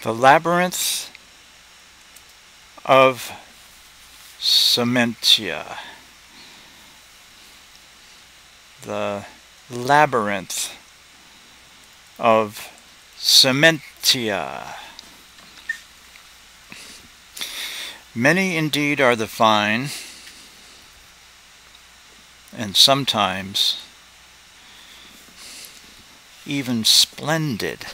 The Labyrinth of Cementia. The Labyrinth of Cementia. Many indeed are the fine, and sometimes even splendid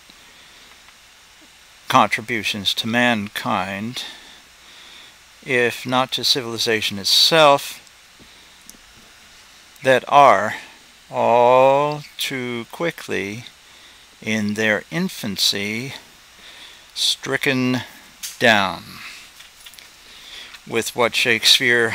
contributions to mankind, if not to civilization itself, that are all too quickly in their infancy stricken down with what Shakespeare,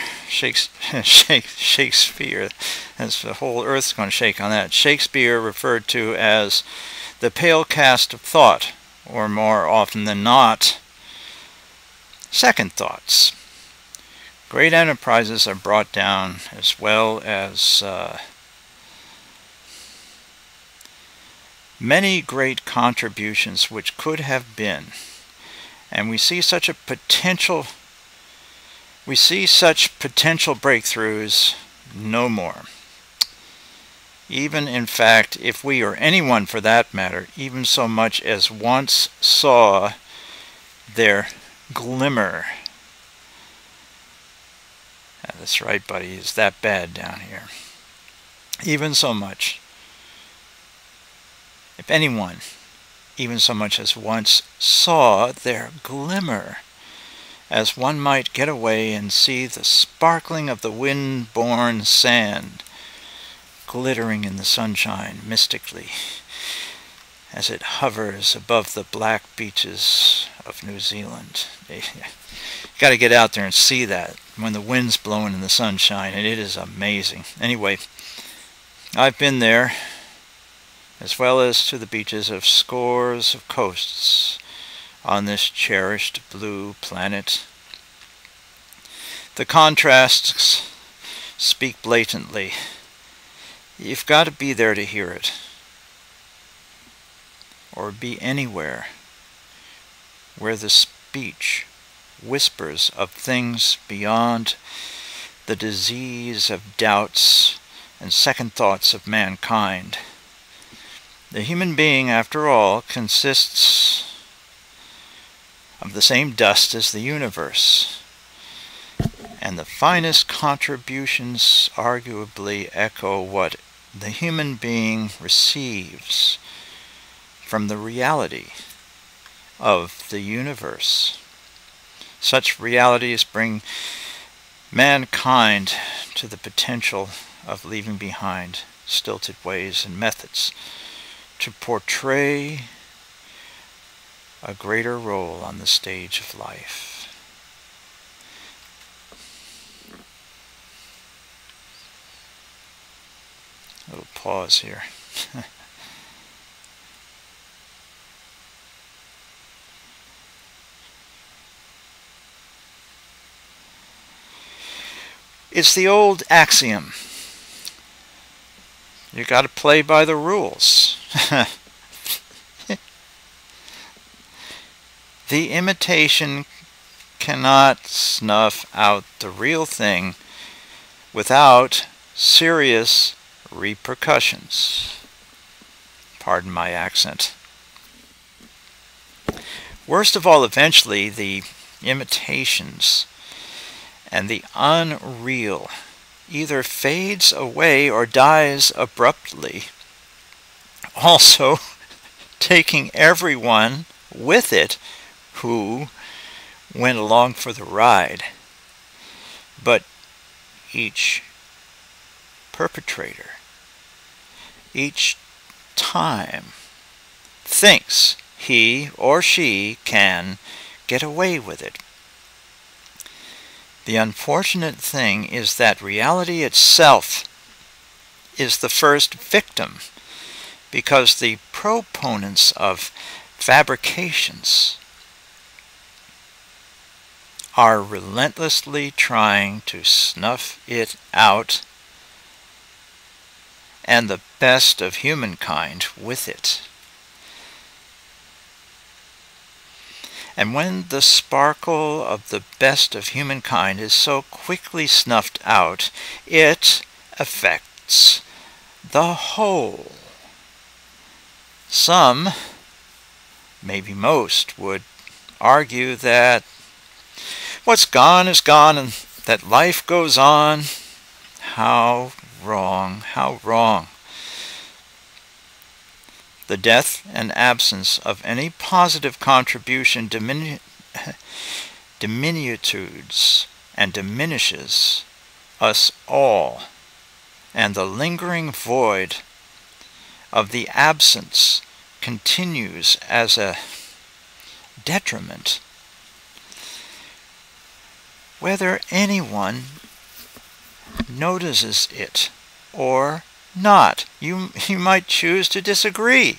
as the whole earth's going to shake on that, Shakespeare referred to as the pale cast of thought, or more often than not, second thoughts. Great enterprises are brought down, as well as many great contributions which could have been. And we see such potential breakthroughs no more. Even, in fact, if we, or anyone for that matter, even so much as once saw their glimmer. That's right, buddy, it's that bad down here. Even so much. If anyone, even so much as once saw their glimmer, as one might get away and see the sparkling of the wind-borne sand glittering in the sunshine mystically as it hovers above the black beaches of New Zealand. You got to get out there and see that when the wind's blowing in the sunshine, and it is amazing. Anyway, I've been there, as well as to the beaches of scores of coasts on this cherished blue planet. The contrasts speak blatantly. You've got to be there to hear it, or be anywhere where the speech whispers of things beyond the disease of doubts and second thoughts of mankind. The human being, after all, consists of the same dust as the universe, and the finest contributions arguably echo what the human being receives from the reality of the universe. Such realities bring mankind to the potential of leaving behind stilted ways and methods to portray a greater role on the stage of life. A little pause here. It's the old axiom. You got to play by the rules. The imitation cannot snuff out the real thing without serious repercussions. Pardon my accent. Worst of all, eventually, the imitations and the unreal either fades away or dies abruptly, also taking everyone with it who went along for the ride. But each perpetrator, each time, thinks he or she can get away with it. The unfortunate thing is that reality itself is the first victim, because the proponents of fabrications are relentlessly trying to snuff it out, and the best of humankind with it. And when the sparkle of the best of humankind is so quickly snuffed out, it affects the whole. Some, maybe most, would argue that what's gone is gone and that life goes on. How wrong, how wrong. The death and absence of any positive contribution diminutes and diminishes us all, and the lingering void of the absence continues as a detriment. Whether anyone notices it or not, you might choose to disagree.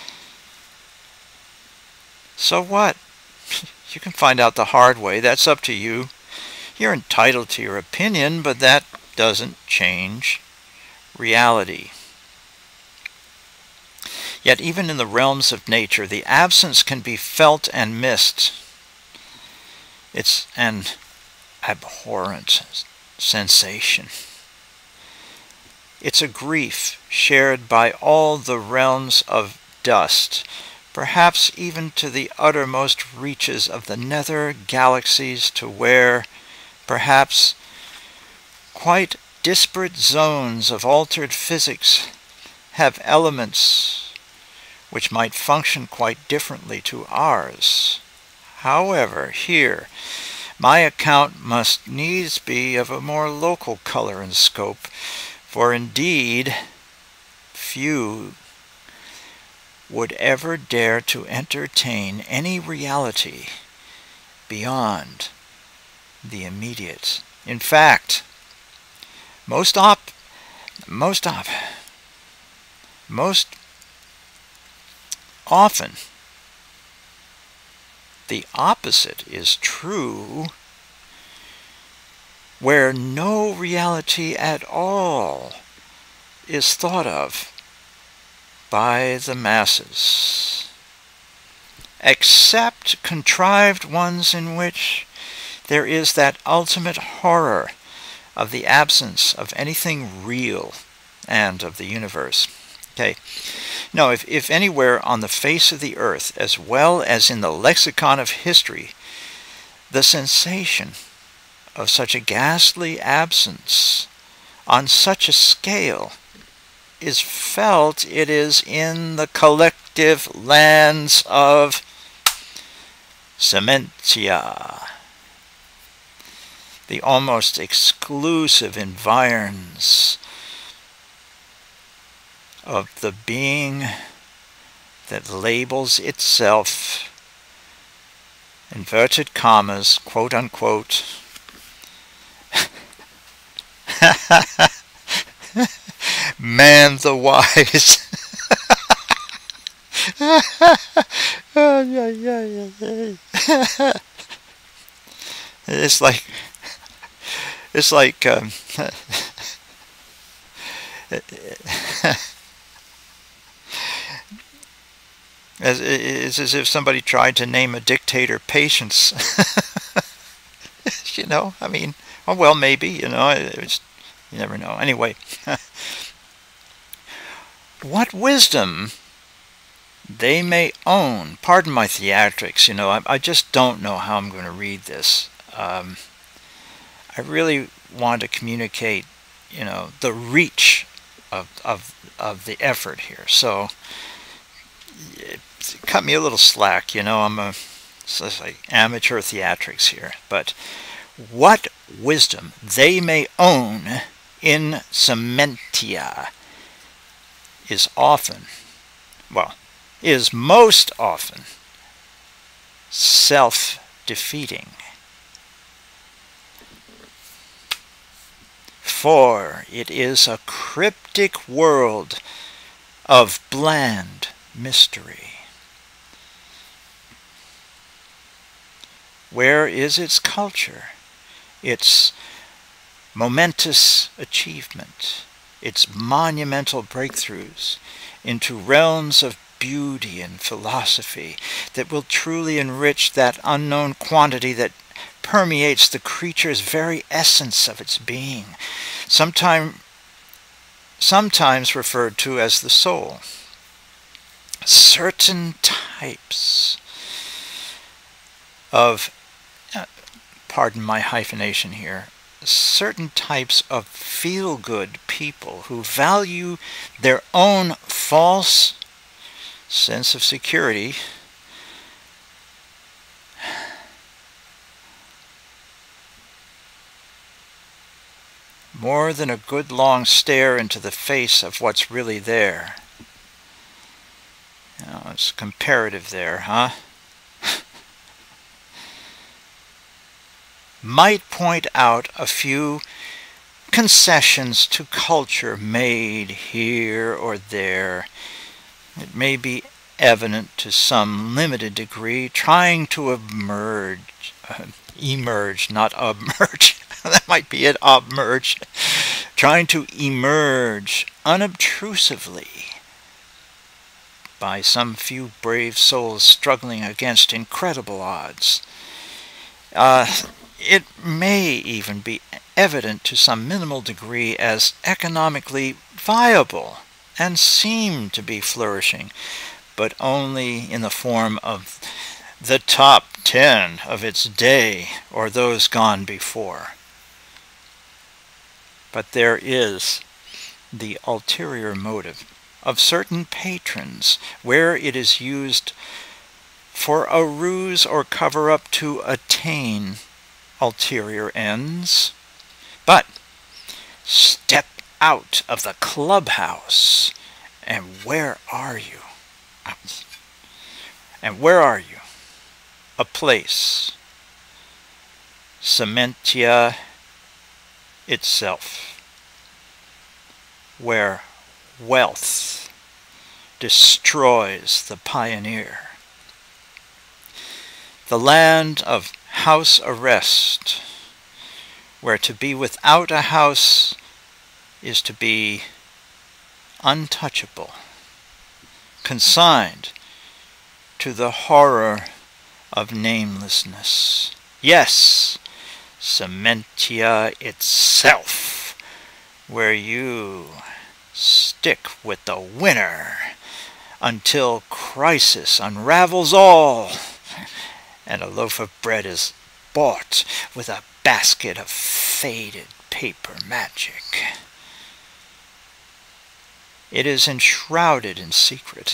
So what? You can find out the hard way. That's up to you. You're entitled to your opinion, but that doesn't change reality. Yet even in the realms of nature, the absence can be felt and missed. It's an abhorrent sensation. It's a grief shared by all the realms of dust, perhaps even to the uttermost reaches of the nether galaxies, to where, perhaps, quite disparate zones of altered physics have elements which might function quite differently to ours. However, here, my account must needs be of a more local color and scope, for indeed few would ever dare to entertain any reality beyond the immediate. In fact, most often the opposite is true, where no reality at all is thought of by the masses, except contrived ones in which there is that ultimate horror of the absence of anything real and of the universe. Okay. No, if anywhere on the face of the earth, as well as in the lexicon of history, the sensation of such a ghastly absence on such a scale is felt, it is in the collective lands of Cementia, the almost exclusive environs of the being that labels itself, inverted commas, quote unquote, man the wise. It's like it's as if somebody tried to name a dictator Patience. You know, I mean, oh well, maybe, you know, you never know. Anyway, what wisdom they may own. Pardon my theatrics, you know, I just don't know how I'm going to read this. I really want to communicate, you know, the reach of the effort here. So cut me a little slack, you know, it's like amateur theatrics here. But what wisdom they may own in Cementia is most often self-defeating. For it is a cryptic world of bland mystery. Where is its culture, its momentous achievement, its monumental breakthroughs into realms of beauty and philosophy that will truly enrich that unknown quantity that permeates the creature's very essence of its being, sometimes referred to as the soul. Certain types of, pardon my hyphenation here, certain types of feel-good people who value their own false sense of security more than a good long stare into the face of what's really there. You know, it's comparative there, huh? Might point out a few concessions to culture made here or there. It may be evident to some limited degree, trying to emerge, not submerge. That might be it, submerge. Trying to emerge unobtrusively by some few brave souls struggling against incredible odds. It may even be evident to some minimal degree as economically viable and seem to be flourishing, but only in the form of the top 10 of its day or those gone before. But there is the ulterior motive of certain patrons where it is used for a ruse or cover-up to attain ulterior ends. But step out of the clubhouse, and where are you? And where are you? A place, Cementia itself, where wealth destroys the pioneer. The land of house arrest, where to be without a house is to be untouchable, consigned to the horror of namelessness. Yes, Cementia itself, where you stick with the winner until crisis unravels all, and a loaf of bread is bought with a basket of faded paper magic. It is enshrouded in secret.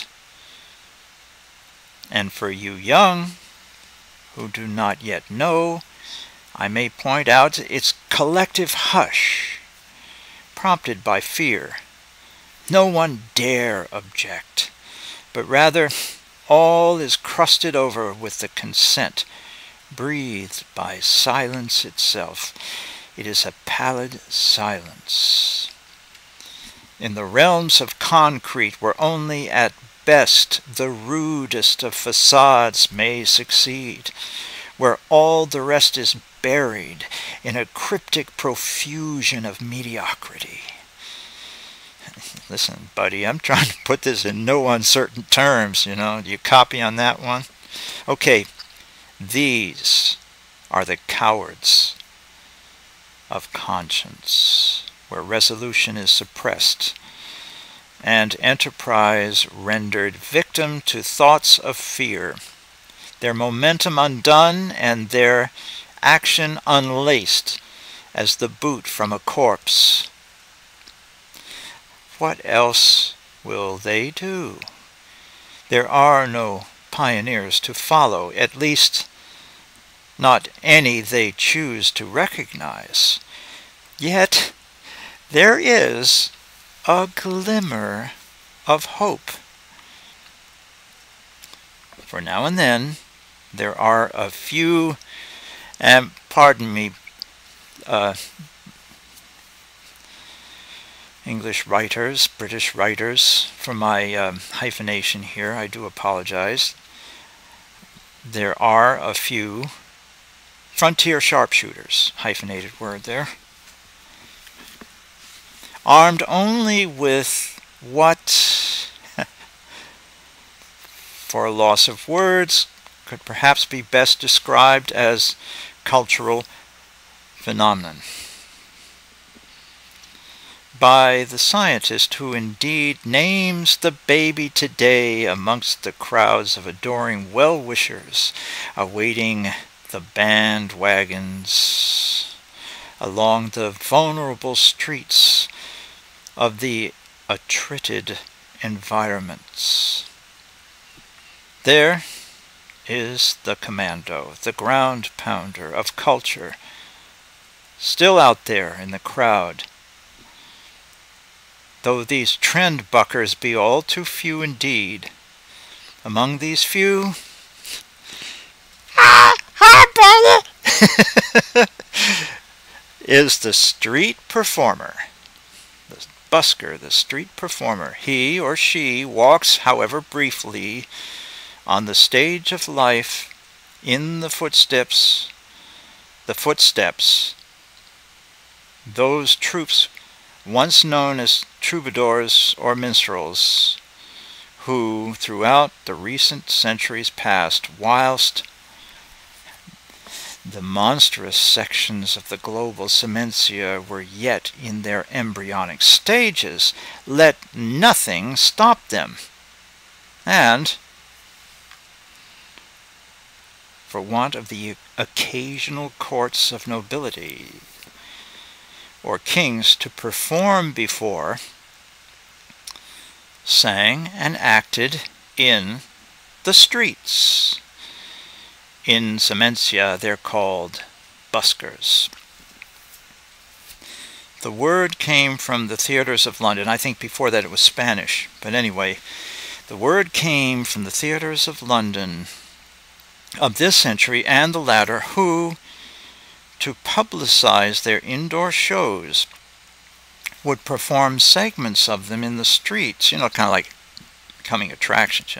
And for you young, who do not yet know, I may point out its collective hush, prompted by fear. No one dare object, but rather all is crusted over with the consent breathed by silence itself. It is a pallid silence. In the realms of concrete, where only at best the rudest of facades may succeed, where all the rest is buried in a cryptic profusion of mediocrity. Listen, buddy, I'm trying to put this in no uncertain terms, you know. Do you copy on that one? Okay, these are the cowards of conscience, where resolution is suppressed and enterprise rendered victim to thoughts of fear, their momentum undone and their action unlaced as the boot from a corpse. What else will they do? There are no pioneers to follow, at least not any they choose to recognize. Yet there is a glimmer of hope. For now and then, there are a few, and pardon me, English writers, British writers, for my hyphenation here, I do apologize. There are a few frontier sharpshooters, hyphenated word there, armed only with what for a loss of words, could perhaps be best described as cultural phenomenon. By the scientist who indeed names the baby today amongst the crowds of adoring well-wishers awaiting the bandwagons along the vulnerable streets of the attrited environments. There is the commando, the ground pounder of culture, still out there in the crowd, though these trend buckers be all too few indeed. Among these few, is the street performer, the busker, the street performer. He or she walks, however briefly, on the stage of life in the footsteps, those troops once known as troubadours or minstrels, who throughout the recent centuries past, whilst the monstrous sections of the global Cementia were yet in their embryonic stages, let nothing stop them. And, for want of the occasional courts of nobility or kings to perform before, sang and acted in the streets. In Cementia, they're called buskers. The word came from the theaters of London. I think before that it was Spanish. But anyway, the word came from the theaters of London of this century and the latter, who, to publicize their indoor shows, would perform segments of them in the streets, kind of like coming attractions,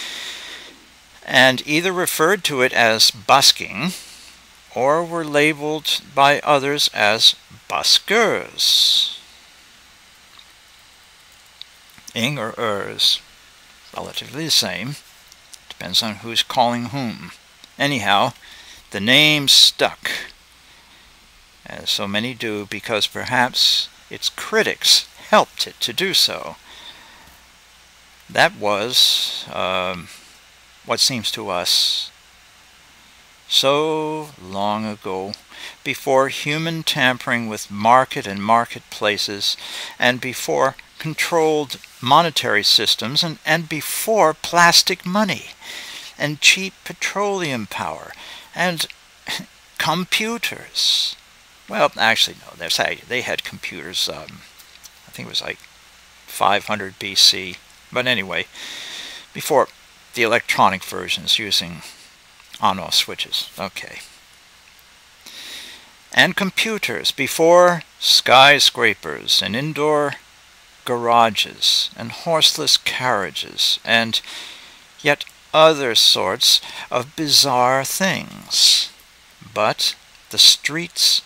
and either referred to it as busking or were labeled by others as buskers. Ing or ers, relatively the same, depends on who's calling whom. Anyhow, the name stuck, as so many do, because perhaps its critics helped it to do so. That was what seems to us so long ago, before human tampering with market and marketplaces, and before controlled monetary systems, and before plastic money and cheap petroleum power and computers. Well, actually, no, they had computers, I think it was like 500 BC. But anyway, before the electronic versions using on-off switches. Okay. And computers, before skyscrapers and indoor garages and horseless carriages and yet other sorts of bizarre things. But the streets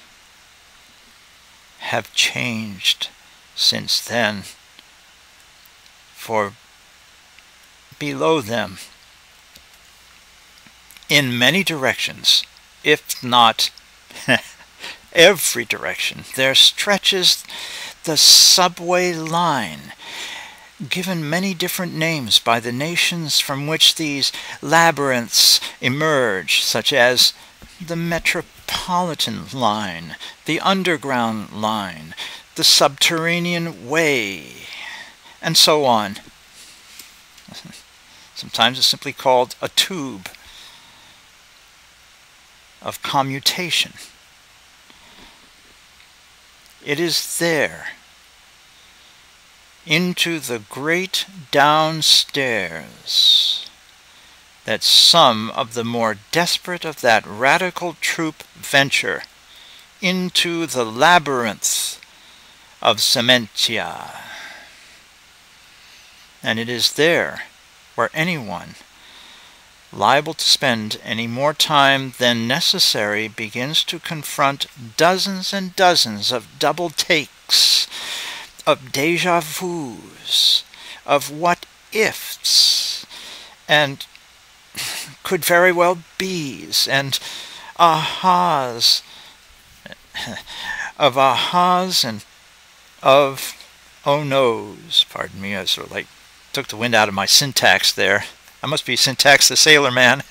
have changed since then, for below them, in many directions, if not every direction, there stretches the subway line, given many different names by the nations from which these labyrinths emerge, such as the Metropolitan Line, the Underground Line, the Subterranean Way, and so on. Sometimes it's simply called a tube of commutation. It is there, into the great downstairs, that some of the more desperate of that radical troop venture into the labyrinth of Cementia. And it is there where anyone liable to spend any more time than necessary begins to confront dozens and dozens of double takes, of deja vus, of what ifs, and could very well be's, and ahas, of ahas, and of oh no's. Pardon me, I sort of like took the wind out of my syntax there. I must be Syntax the Sailor Man.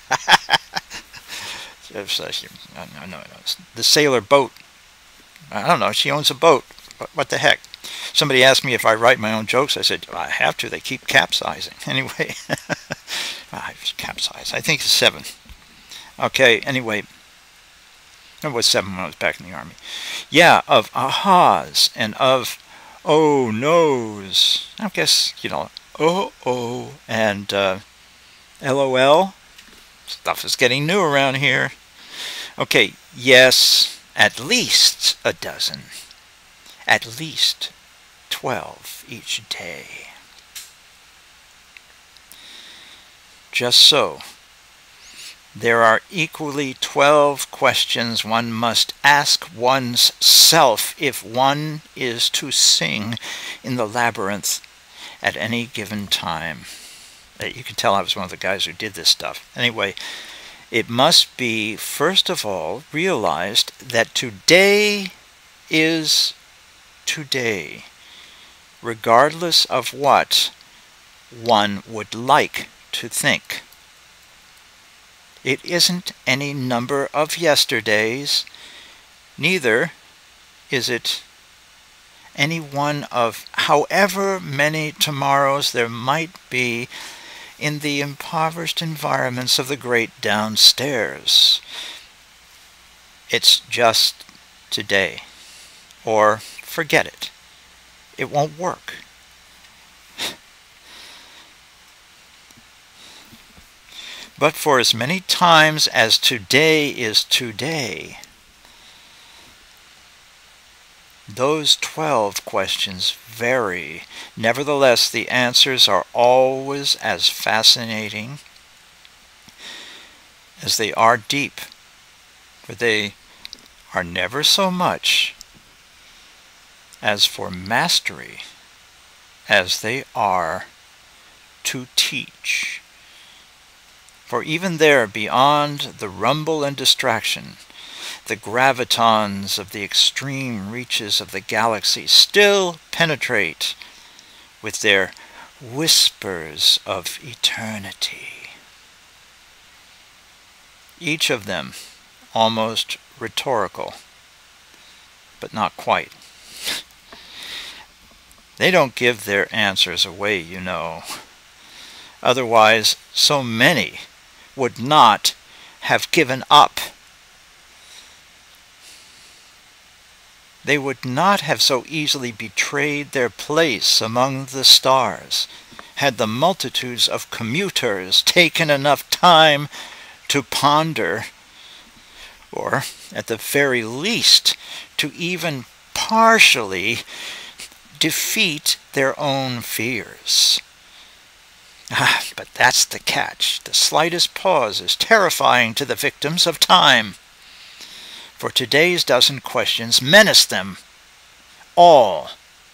No, the sailor boat. I don't know, she owns a boat. What the heck? Somebody asked me if I write my own jokes. I said, I have to. They keep capsizing. Anyway, capsize. I think it's 7. Okay, anyway. It was 7 when I was back in the Army. Yeah, of ahas and of oh no's. I guess, you know, oh, and LOL. Stuff is getting new around here. Okay, yes, at least a dozen. At least 12 each day. Just so. There are equally 12 questions one must ask one's self if one is to sing in the labyrinth at any given time. You can tell I was one of the guys who did this stuff. Anyway, it must be, first of all, realized that today is today, regardless of what one would like to think. It isn't any number of yesterdays, neither is it any one of however many tomorrows there might be in the impoverished environments of the great downstairs. It's just today. Or forget it. It won't work. But for as many times as today is today, those 12 questions vary. Nevertheless, the answers are always as fascinating as they are deep, for they are never so much as for mastery as they are to teach. For even there, beyond the rumble and distraction, the gravitons of the extreme reaches of the galaxy still penetrate with their whispers of eternity. Each of them almost rhetorical, but not quite. They don't give their answers away, you know. Otherwise, so many would not have given up. They would not have so easily betrayed their place among the stars had the multitudes of commuters taken enough time to ponder, or at the very least to even partially defeat their own fears. But that's the catch. The slightest pause is terrifying to the victims of time. For today's dozen questions menace them all.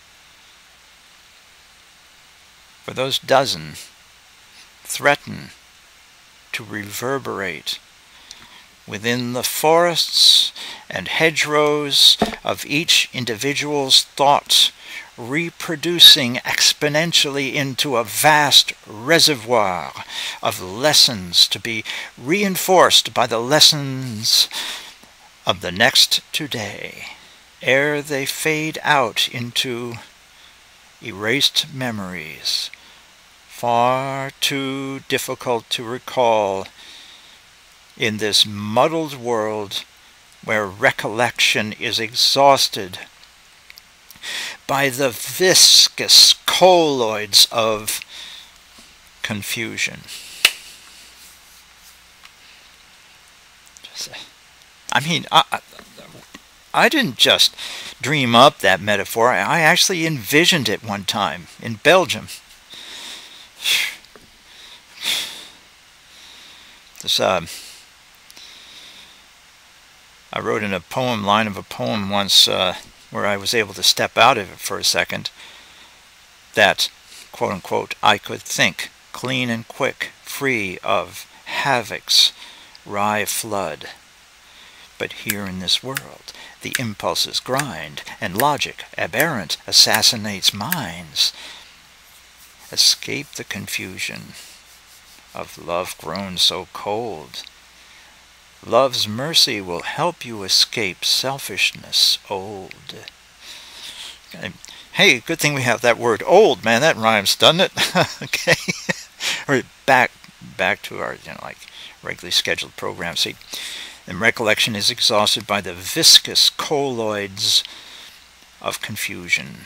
For those dozen threaten to reverberate within the forests and hedgerows of each individual's thought, reproducing exponentially into a vast reservoir of lessons to be reinforced by the lessons of the next today, ere they fade out into erased memories, far too difficult to recall in this muddled world where recollection is exhausted by the viscous colloids of confusion. I mean, I didn't just dream up that metaphor. I actually envisioned it one time in Belgium. This, I wrote in a poem line of a poem once where I was able to step out of it for a second that, quote-unquote, I could think clean and quick, free of havoc's wry flood. But here in this world, the impulses grind, and logic, aberrant, assassinates minds. Escape the confusion of love grown so cold. Love's mercy will help you escape selfishness old. Hey, good thing we have that word old, man. That rhymes, doesn't it? Okay. Or back to our, like regularly scheduled program. See, and recollection is exhausted by the viscous colloids of confusion.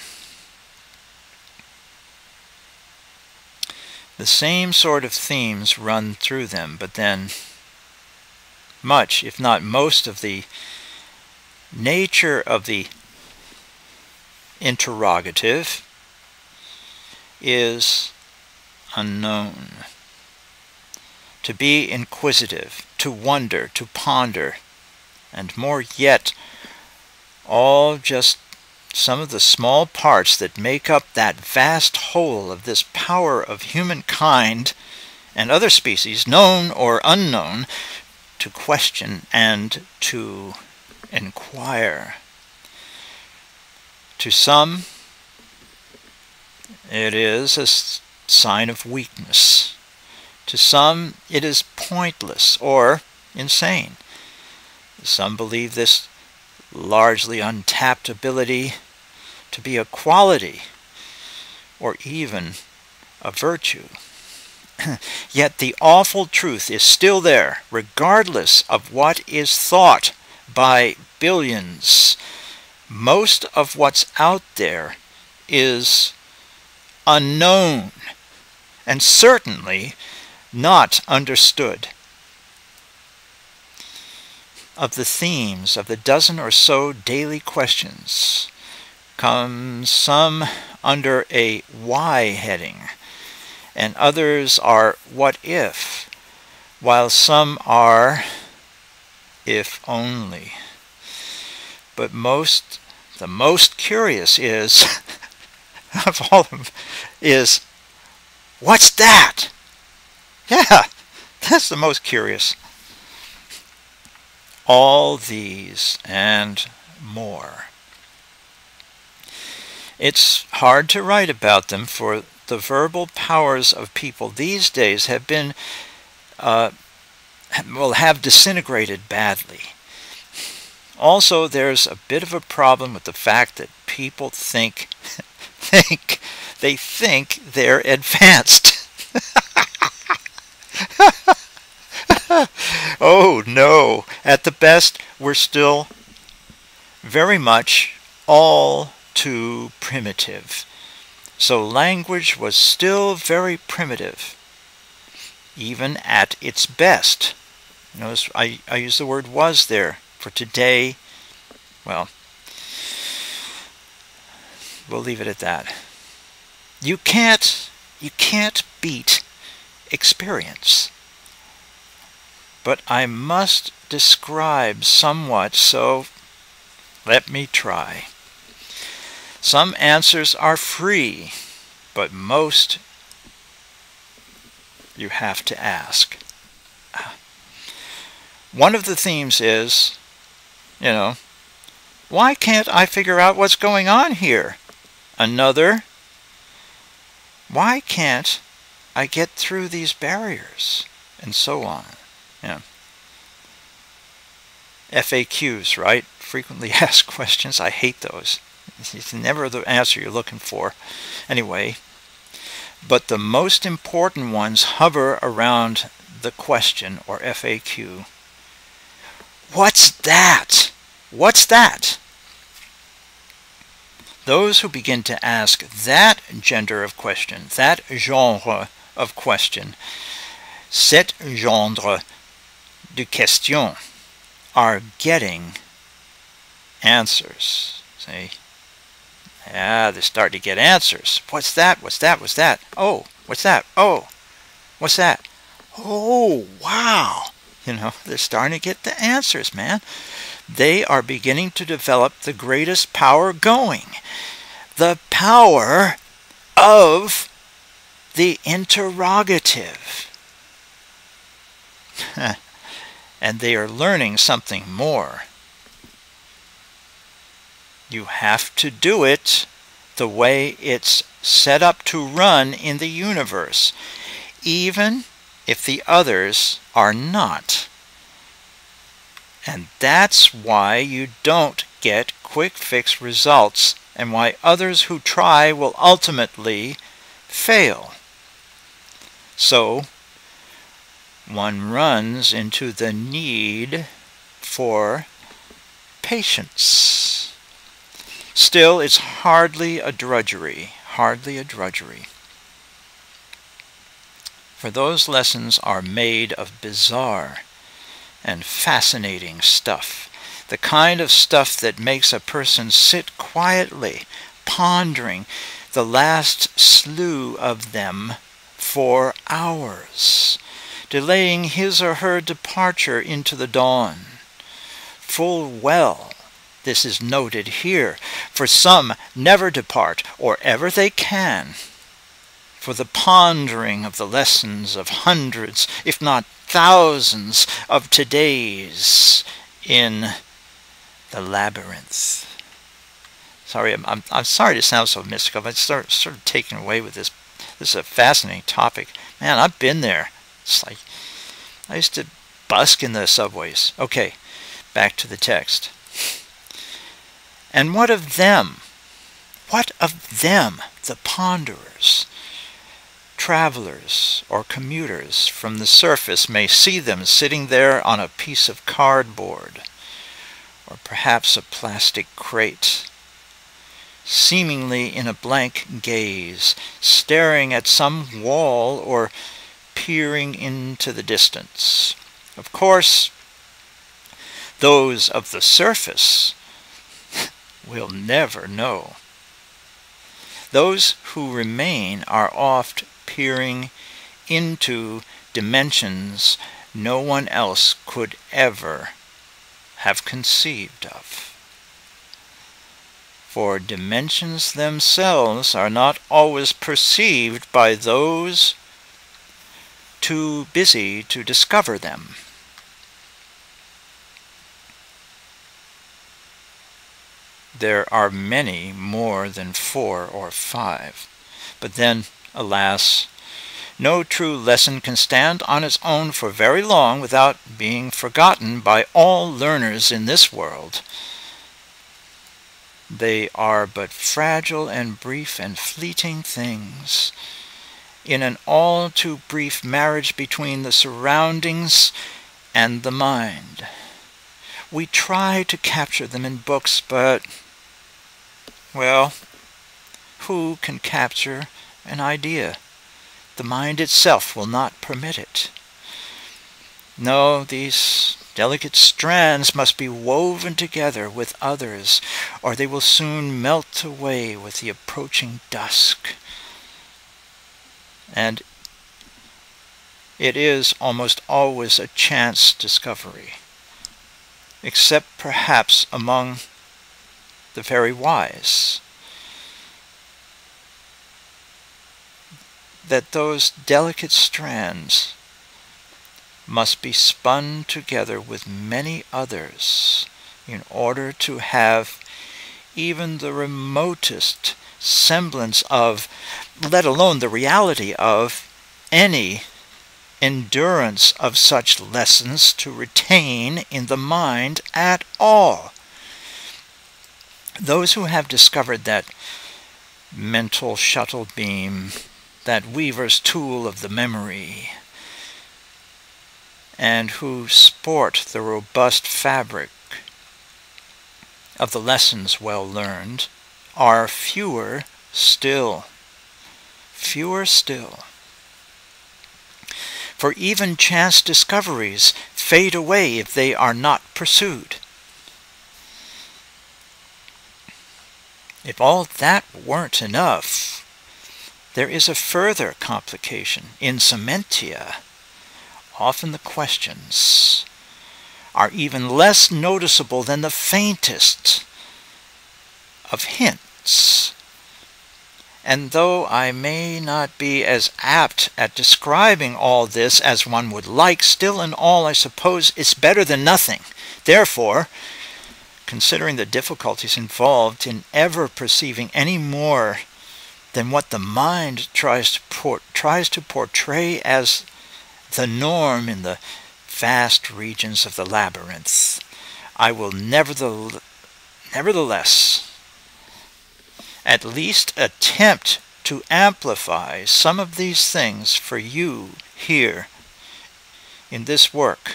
The same sort of themes run through them, but then much, if not most, of the nature of the interrogative is unknown. To be inquisitive, to wonder, to ponder, and more yet, all just some of the small parts that make up that vast whole of this power of humankind and other species, known or unknown, to question and to inquire. To some, it is a sign of weakness. To some, it is pointless or insane. Some believe this largely untapped ability to be a quality or even a virtue. Yet the awful truth is still there, regardless of what is thought by billions. Most of what's out there is unknown and certainly not understood. Of the themes of the dozen or so daily questions come some under a why heading, and others are what if, while some are if only. But the most curious is, of all of them, is what's that? Yeah, that's the most curious. All these and more. It's hard to write about them, for the verbal powers of people these days have been, have disintegrated badly. Also, there's a bit of a problem with the fact that people think they're advanced. Oh no, at the best we're still very much all too primitive. So language was still very primitive, even at its best. Notice I use the word was there. For today, well, we'll leave it at that. You can't beat experience. But I must describe somewhat, so let me try. Some answers are free, but most you have to ask. One of the themes is, why can't I figure out what's going on here? Another, why can't I get through these barriers? And so on. FAQs, right? Frequently asked questions. I hate those. It's never the answer you're looking for. Anyway, but the most important ones hover around the question, or FAQ. What's that? What's that? Those who begin to ask that gender of question, that genre of question, cet genre de question, are getting answers. See? Yeah, they're starting to get answers. What's that? What's that? What's that? Oh, what's that? Oh, what's that? Oh, wow. They're starting to get the answers, man. They are beginning to develop the greatest power going. The power of the interrogative. and they are learning something more. You have to do it the way it's set up to run in the universe, even if the others are not. And that's why you don't get quick fix results, and why others who try will ultimately fail. So one runs into the need for patience. Still, it's hardly a drudgery, hardly a drudgery. For those lessons are made of bizarre and fascinating stuff, the kind of stuff that makes a person sit quietly, pondering the last slew of them for hours, delaying his or her departure into the dawn. Full well, this is noted here, for some never depart, or ever they can, for the pondering of the lessons of hundreds, if not thousands, of todays in the labyrinth. Sorry, I'm sorry to sound so mystical, but I'm sort of taken away with this. This is a fascinating topic. Man, I've been there. It's like I used to busk in the subways. Okay, back to the text. And what of them? What of them, the ponderers? Travelers or commuters from the surface may see them sitting there on a piece of cardboard, or perhaps a plastic crate, seemingly in a blank gaze, staring at some wall or peering into the distance. Of course, those of the surface will never know. Those who remain are oft peering into dimensions no one else could ever have conceived of. For dimensions themselves are not always perceived by those too busy to discover them. There are many more than 4 or 5. But then, alas, no true lesson can stand on its own for very long without being forgotten by all learners in this world. They are but fragile and brief and fleeting things, in an all too brief marriage between the surroundings and the mind. We try to capture them in books, but, well, who can capture an idea? The mind itself will not permit it. No, these delicate strands must be woven together with others, or they will soon melt away with the approaching dusk. And it is almost always a chance discovery, except perhaps among the very wise, that those delicate strands must be spun together with many others in order to have even the remotest semblance of, let alone the reality of, any endurance of such lessons to retain in the mind at all. Those who have discovered that mental shuttle beam, that weaver's tool of the memory, and who sport the robust fabric of the lessons well learned, are fewer still. Fewer still. For even chance discoveries fade away if they are not pursued. If all that weren't enough, there is a further complication. In Cementia, often the questions are even less noticeable than the faintest of hints, And though I may not be as apt at describing all this as one would like, still in all I suppose it's better than nothing. Therefore, considering the difficulties involved in ever perceiving any more than what the mind tries to portray as the norm in the vast regions of the labyrinth, I will nevertheless at least attempt to amplify some of these things for you here in this work.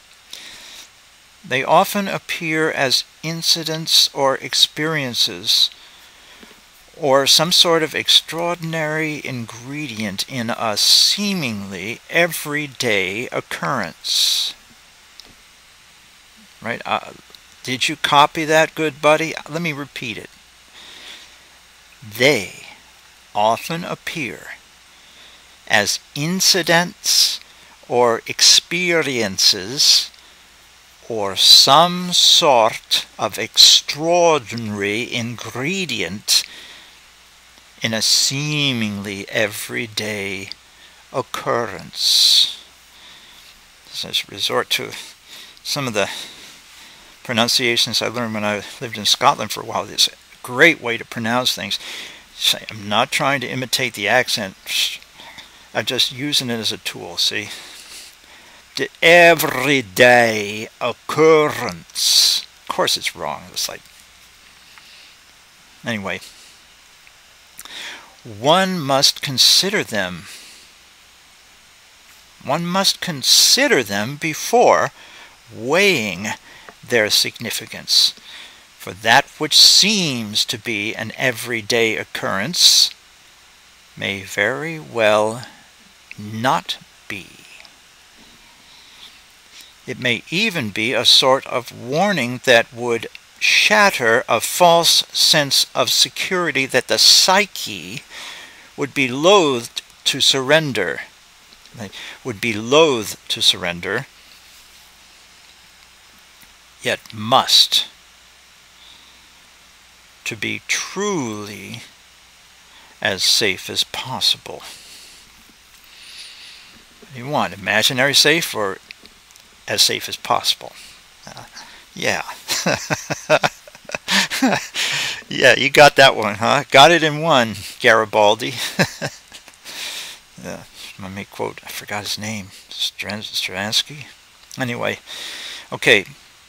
They often appear as incidents or experiences or some sort of extraordinary ingredient in a seemingly everyday occurrence. Right? Did you copy that, good buddy? Let me repeat it. They often appear as incidents or experiences or some sort of extraordinary ingredient in a seemingly everyday occurrence. Let's resort to some of the pronunciations I learned when I lived in Scotland for a while. It's a great way to pronounce things. I'm not trying to imitate the accent. I'm just using it as a tool, see? The everyday occurrence. Of course it's wrong. It's like... Anyway. One must consider them. One must consider them before weighing their significance. For that which seems to be an everyday occurrence may very well not be. It may even be a sort of warning that would shatter a false sense of security that the psyche would be loath to surrender. Yet must, to be truly as safe as possible. What do you want, imaginary safe or as safe as possible? Yeah. Yeah, you got that one, huh? Got it in one, Garibaldi. Let me quote, I forgot his name, Stravinsky. Anyway, okay.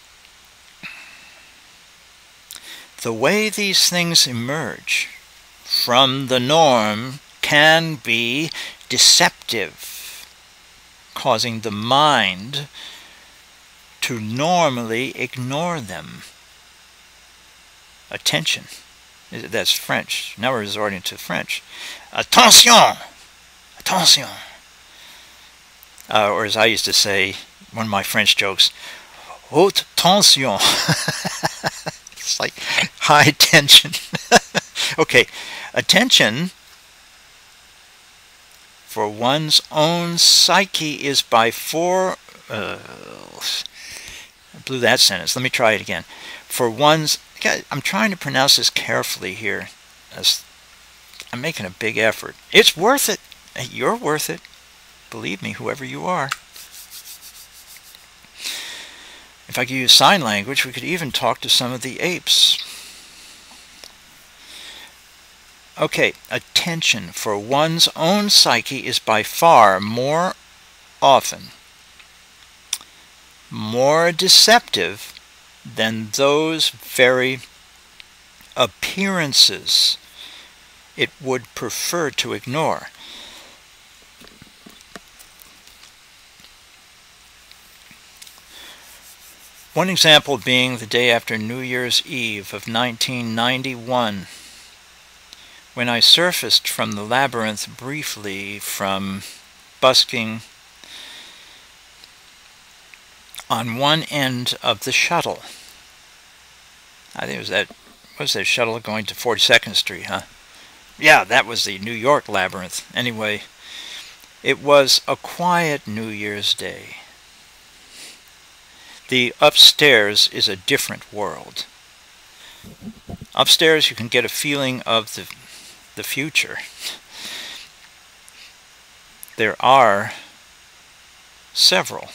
The way these things emerge from the norm can be deceptive, causing the mind to normally ignore them. Attention. That's French. Now we're resorting to French. Attention! Attention! Or as I used to say, one of my French jokes, haute tension. It's like high tension. Okay, attention for one's own psyche is by far... I blew that sentence. Let me try it again. For one's... I'm trying to pronounce this carefully here. I'm making a big effort. It's worth it. You're worth it. Believe me, whoever you are. If I could use sign language, we could even talk to some of the apes. Okay, attention for one's own psyche is by far more often more deceptive than those very appearances it would prefer to ignore. One example being the day after New Year's Eve of 1991, when I surfaced from the labyrinth briefly from busking on one end of the shuttle. I think it was that, what was that shuttle going to 42nd Street, huh? Yeah, that was the New York labyrinth. Anyway, it was a quiet New Year's Day. The upstairs is a different world. Upstairs you can get a feeling of the the future. There are several.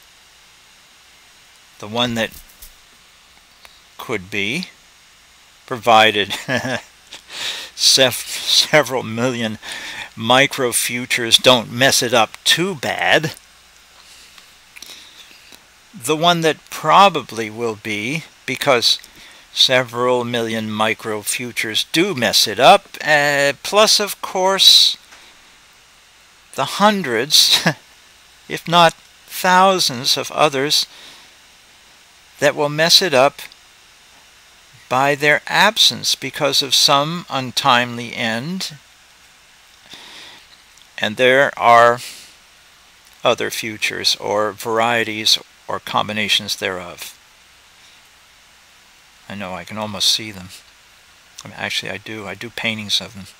The one that could be, provided several million micro-futures don't mess it up too bad. The one that probably will be, because several million micro-futures do mess it up, plus of course the hundreds, if not thousands of others that will mess it up by their absence because of some untimely end. And there are other futures or varieties or combinations thereof. I know, I can almost see them. I mean, actually, I do paintings of them.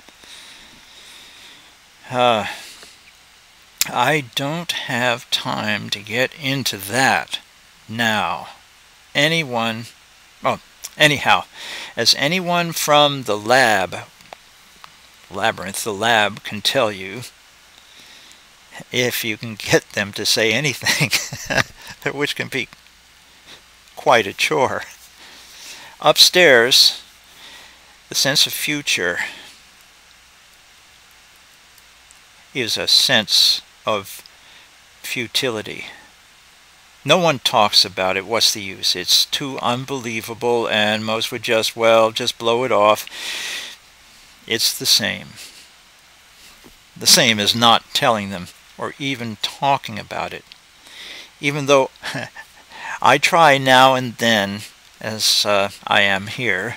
I don't have time to get into that now. Anyhow, as anyone from the Labyrinth, the lab, can tell you, if you can get them to say anything, which can be quite a chore. Upstairs, the sense of future is a sense of futility. No one talks about it. What's the use? It's too unbelievable, and most would just blow it off. It's the same. The same as not telling them or even talking about it. Even though I try now and then, as I am here.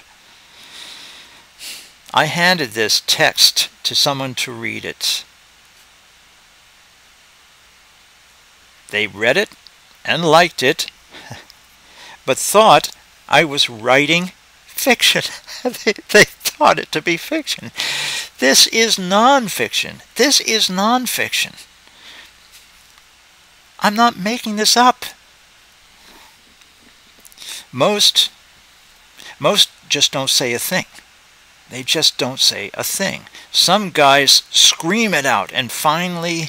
I handed this text to someone to read it. They read it and liked it, but thought I was writing fiction. They thought it to be fiction. This is nonfiction. This is nonfiction. I'm not making this up. Most just don't say a thing. They just don't say a thing. Some guys scream it out, and finally,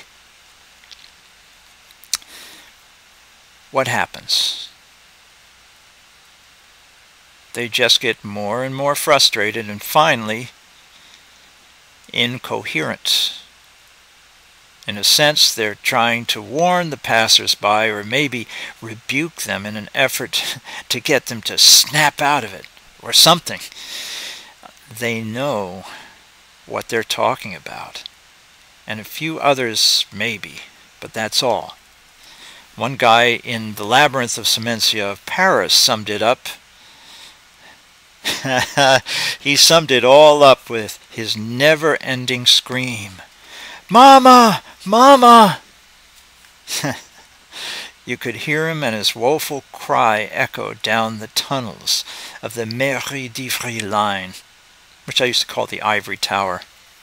what happens? They just get more and more frustrated, and finally, incoherent. In a sense, they're trying to warn the passers-by, or maybe rebuke them in an effort to get them to snap out of it, or something. They know what they're talking about. And a few others maybe, but that's all. One guy in the Labyrinth of Cementia of Paris summed it up. He summed it all up with his never-ending scream. Mama! Mama! You could hear him, and his woeful cry echoed down the tunnels of the mediocrity line, which I used to call the Ivory Tower.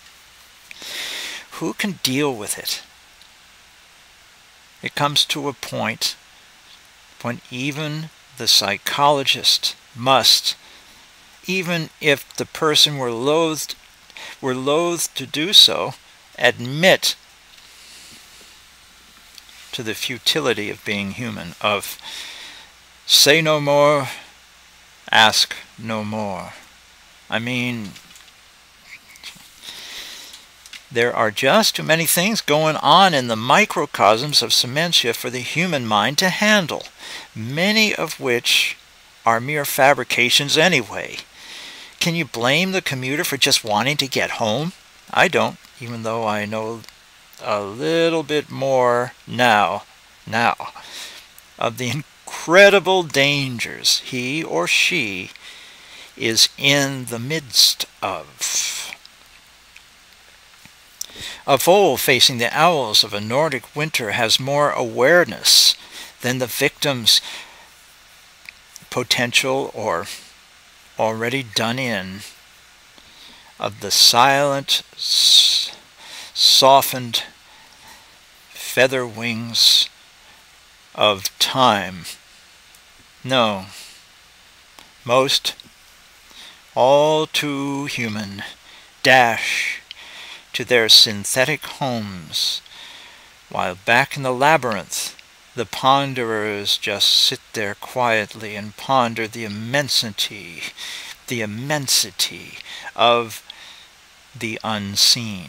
Who can deal with it? It comes to a point when even the psychologist must, even if the person were loath to do so, admit to the futility of being human, of say no more, ask no more. I mean, there are just too many things going on in the microcosms of Cementia for the human mind to handle, many of which are mere fabrications anyway. Can you blame the commuter for just wanting to get home? I don't, even though I know a little bit more now of the incredible dangers he or she is in the midst of. A foal facing the owls of a Nordic winter has more awareness than the victim's potential or already done in of the silent, softened feather wings of time. No, most, all too human, dash to their synthetic homes, while back in the labyrinth, the ponderers just sit there quietly and ponder the immensity of the unseen.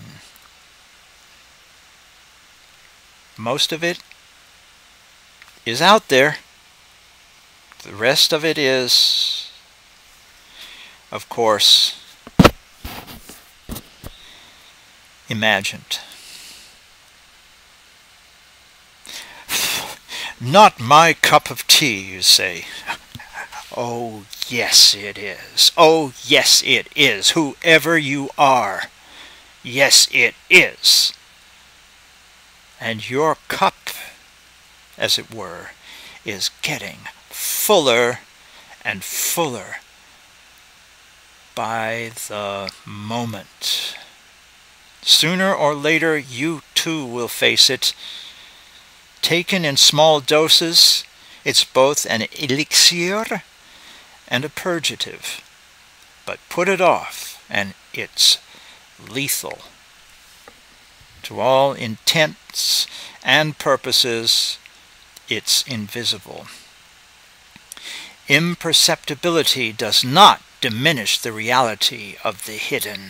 Most of it is out there. The rest of it is, of course, imagined. Not my cup of tea, you say. Oh, yes, it is. Oh, yes, it is. Whoever you are. Yes, it is. And your cup, as it were, is getting fuller and fuller by the moment. Sooner or later, you too will face it. Taken in small doses, it's both an elixir and a purgative. But put it off, and it's lethal. To all intents and purposes, it's invisible. Imperceptibility does not diminish the reality of the hidden.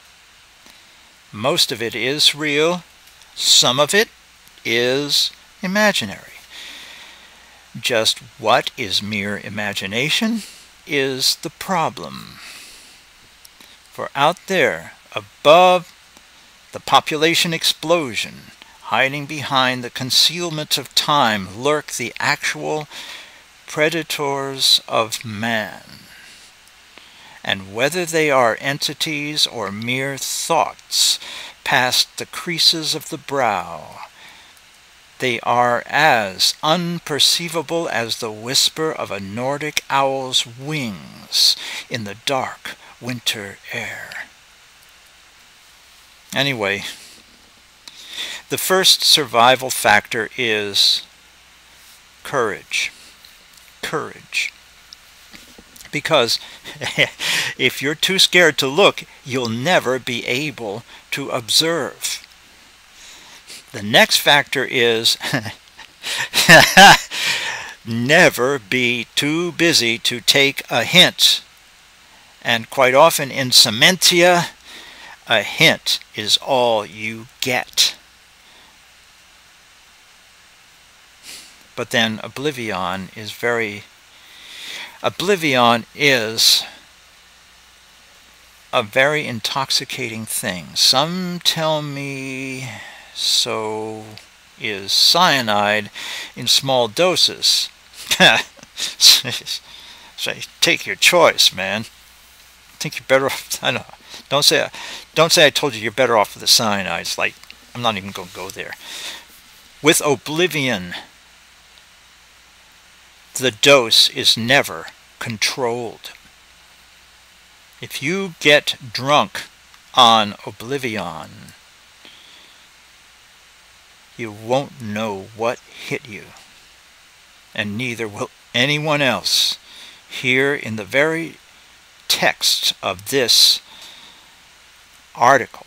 Most of it is real. Some of it is imaginary. Just what is mere imagination is the problem. For out there, above the population explosion, hiding behind the concealment of time, lurk the actual predators of man. And whether they are entities or mere thoughts past the creases of the brow, they are as unperceivable as the whisper of a Nordic owl's wings in the dark winter air. Anyway, the first survival factor is courage. Courage. Because if you're too scared to look, you'll never be able to observe. The next factor is never be too busy to take a hint. And quite often in Cementia, a hint is all you get. But then oblivion is a very intoxicating thing. Some tell me so is cyanide in small doses. So take your choice, man. I think you're better off. I know. Don't say I told you you're better off with the cyanide. It's like, I'm not even going to go there. With oblivion, the dose is never controlled. If you get drunk on oblivion, you won't know what hit you, and neither will anyone else. Here in the very text of this article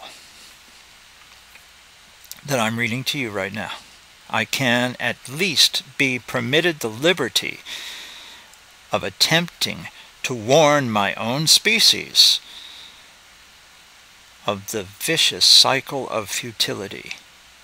that I'm reading to you right now, I can at least be permitted the liberty of attempting to warn my own species of the vicious cycle of futility.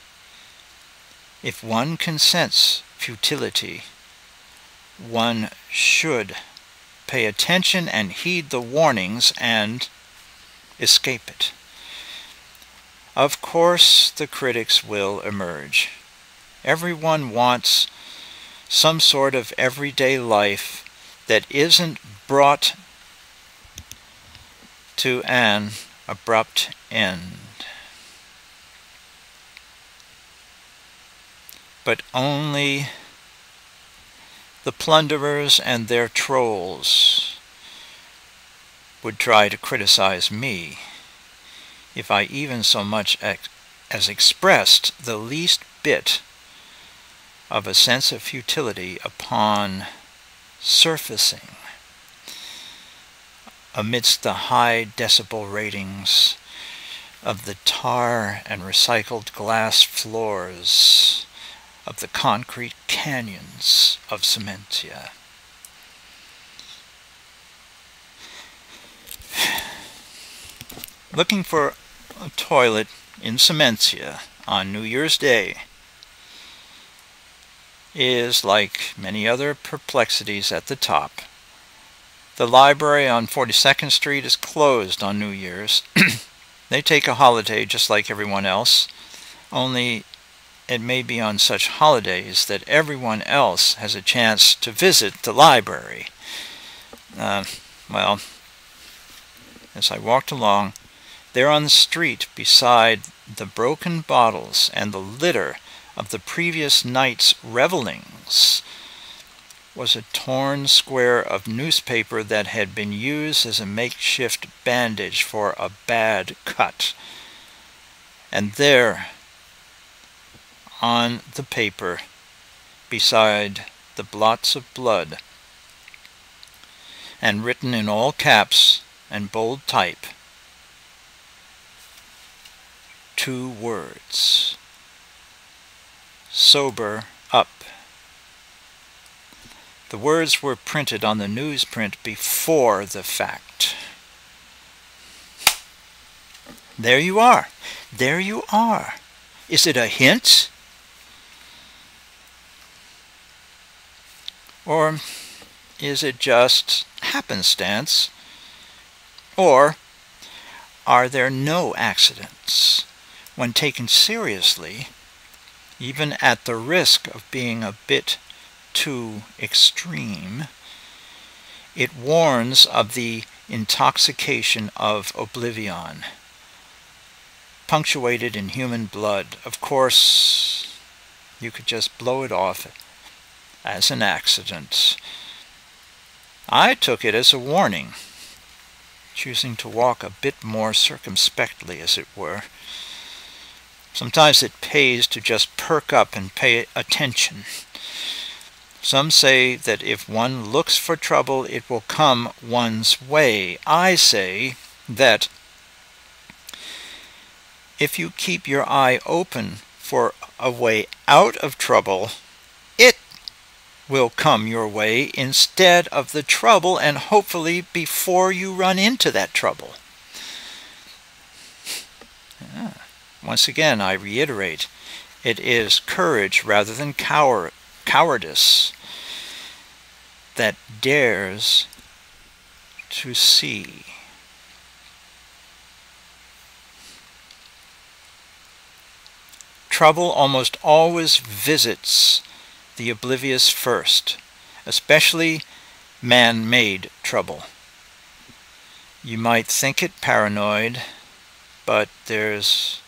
If one can sense futility, one should pay attention and heed the warnings and escape it. Of course, the critics will emerge. Everyone wants some sort of everyday life that isn't brought to an abrupt end. But only the plunderers and their trolls would try to criticize me if I even so much as expressed the least bit of a sense of futility upon surfacing amidst the high decibel ratings of the tar and recycled glass floors of the concrete canyons of Cementia. Looking for a toilet in Cementia on New Year's Day is like many other perplexities at the top. The library on 42nd Street is closed on New Year's. They take a holiday just like everyone else, only it may be on such holidays that everyone else has a chance to visit the library. Well, as I walked along, there on the street beside the broken bottles and the litter of the previous night's revelings was a torn square of newspaper that had been used as a makeshift bandage for a bad cut. And there, on the paper, beside the blots of blood, and written in all caps and bold type, 2 words: sober up. The words were printed on the newsprint before the fact. There you are. There you are. Is it a hint? Or is it just happenstance? Or are there no accidents? When taken seriously, even at the risk of being a bit too extreme, it warns of the intoxication of oblivion, punctuated in human blood. Of course, you could just blow it off as an accident. I took it as a warning, choosing to walk a bit more circumspectly, as it were. Sometimes it pays to just perk up and pay attention. Some say that if one looks for trouble, it will come one's way. I say that if you keep your eye open for a way out of trouble, it will come your way instead of the trouble, and hopefully before you run into that trouble. Once again, I reiterate, it is courage rather than cowardice that dares to see. Trouble almost always visits the oblivious first, especially man-made trouble. You might think it paranoid, but there's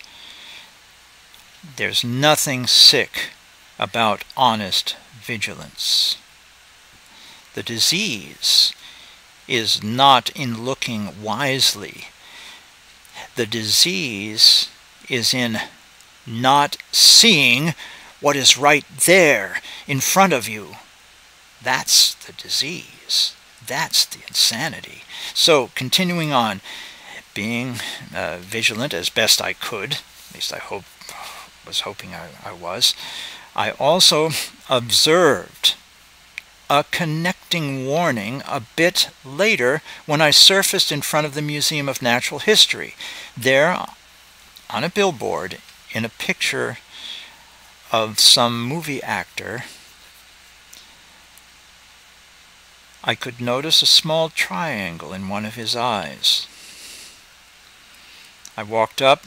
nothing sick about honest vigilance. The disease is not in looking wisely. The disease is in not seeing what is right there in front of you. That's the disease. That's the insanity. So, continuing on, being vigilant as best I could, at least I was hoping I was, I also observed a connecting warning a bit later when I surfaced in front of the Museum of Natural History. There, on a billboard, in a picture of some movie actor, I could notice a small triangle in one of his eyes. I walked up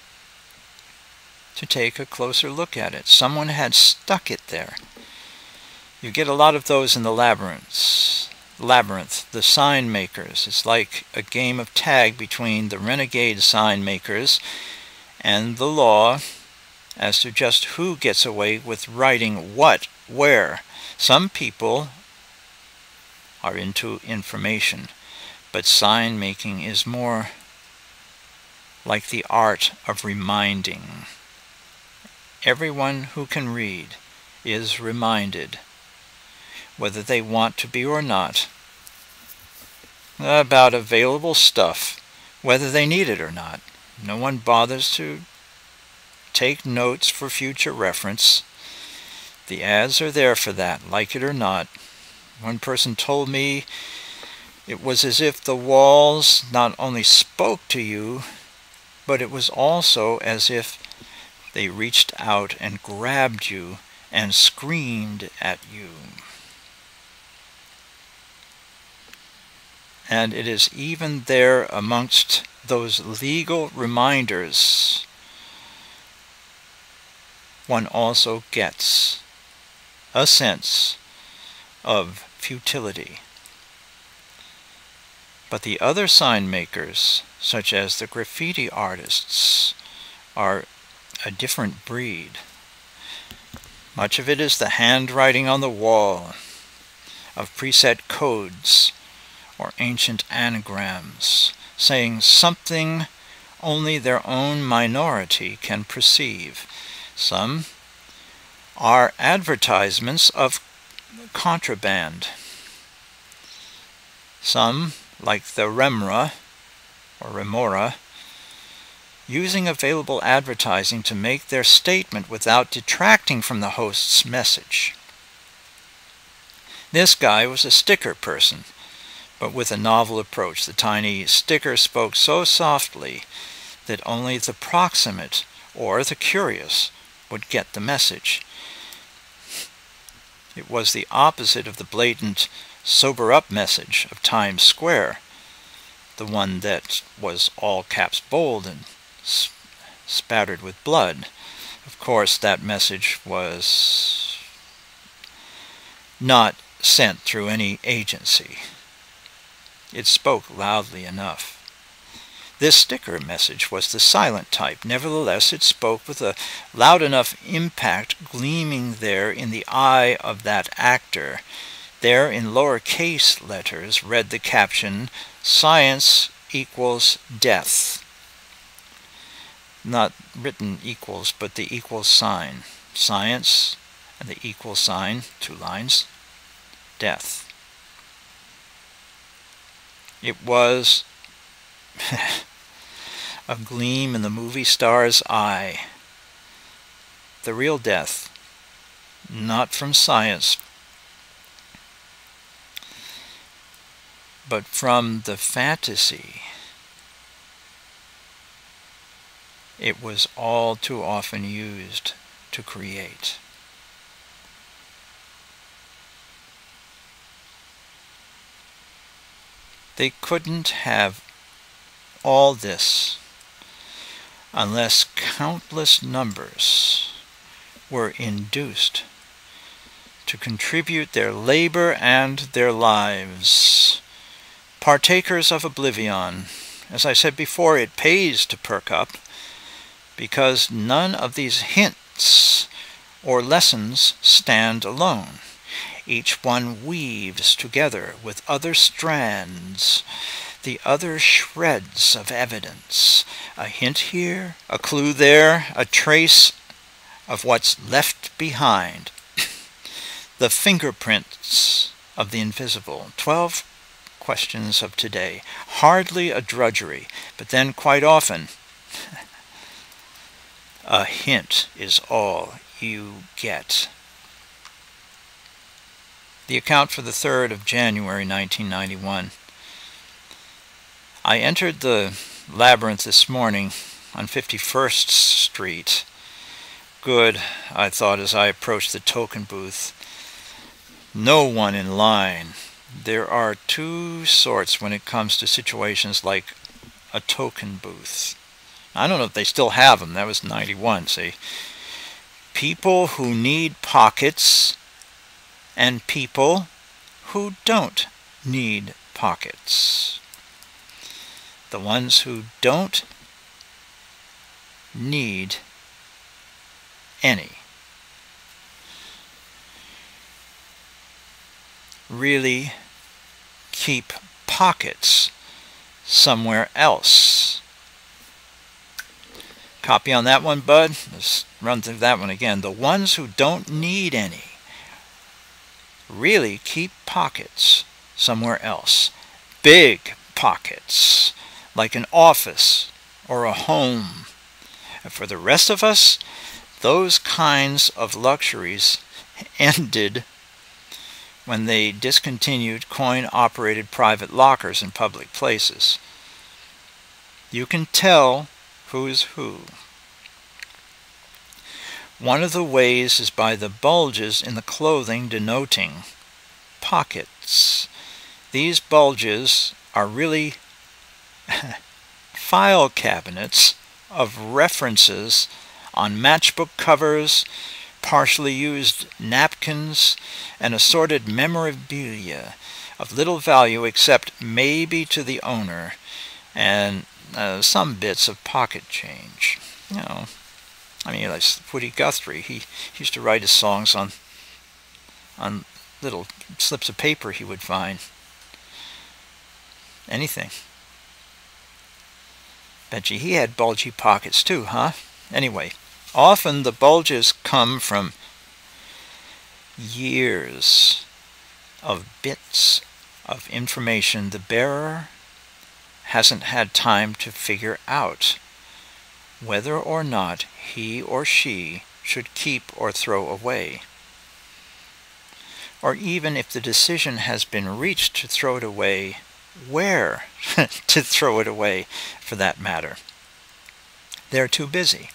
to take a closer look at it. Someone had stuck it there. You get a lot of those in the Labyrinth, the sign makers. It's like a game of tag between the renegade sign makers and the law as to just who gets away with writing what, where. Some people are into information, but sign making is more like the art of reminding. Everyone who can read is reminded, whether they want to be or not, about available stuff, whether they need it or not. No one bothers to take notes for future reference. The ads are there for that, like it or not. One person told me it was as if the walls not only spoke to you, but it was also as if they reached out and grabbed you and screamed at you. And it is even there amongst those legal reminders one also gets a sense of futility. But the other sign makers, such as the graffiti artists, are a different breed. Much of it is the handwriting on the wall of preset codes or ancient anagrams, saying something only their own minority can perceive. Some are advertisements of contraband. Some, like the remora, or remora, using available advertising to make their statement without detracting from the host's message. This guy was a sticker person, but with a novel approach. The tiny sticker spoke so softly that only the proximate or the curious would get the message. It was the opposite of the blatant sober-up message of Times Square, the one that was all caps bold and spattered with blood. Of course, that message was not sent through any agency. It spoke loudly enough. This sticker message was the silent type. Nevertheless, it spoke with a loud enough impact gleaming there in the eye of that actor. There, in lowercase letters, read the caption, "Science equals death." Not written equals, but the equals sign. Science and the equal sign, 2 lines, death. It was a gleam in the movie star's eye. The real death, not from science, but from the fantasy it was all too often used to create. They couldn't have all this unless countless numbers were induced to contribute their labor and their lives. Partakers of oblivion. As I said before, it pays to perk up, because none of these hints or lessons stand alone. Each one weaves together with other strands, the other shreds of evidence. A hint here, a clue there, a trace of what's left behind. The fingerprints of the invisible. 12 questions of today. Hardly a drudgery, but then quite often a hint is all you get. The account for the 3rd of January 1991. I entered the Labyrinth this morning on 51st Street. Good, I thought as I approached the token booth. No one in line. There are 2 sorts when it comes to situations like a token booth. I don't know if they still have them. That was 91, see. People who need pockets and people who don't need pockets. The ones who don't need any really keep pockets somewhere else. Copy on that one, bud. Let's run through that one again. The ones who don't need any really keep pockets somewhere else. Big pockets, like an office or a home. And for the rest of us, those kinds of luxuries ended when they discontinued coin-operated private lockers in public places. You can tell who's who. One of the ways is by the bulges in the clothing denoting pockets. These bulges are really file cabinets of references on matchbook covers, partially used napkins, and assorted memorabilia of little value except maybe to the owner, and some bits of pocket change. You know, I mean, like Woody Guthrie, he used to write his songs on little slips of paper he would find. Anything. Betcha he had bulgy pockets too, huh? Anyway, often the bulges come from years of bits of information the bearer hasn't had time to figure out whether or not he or she should keep or throw away. Or even if the decision has been reached to throw it away, where to throw it away, for that matter. They're too busy.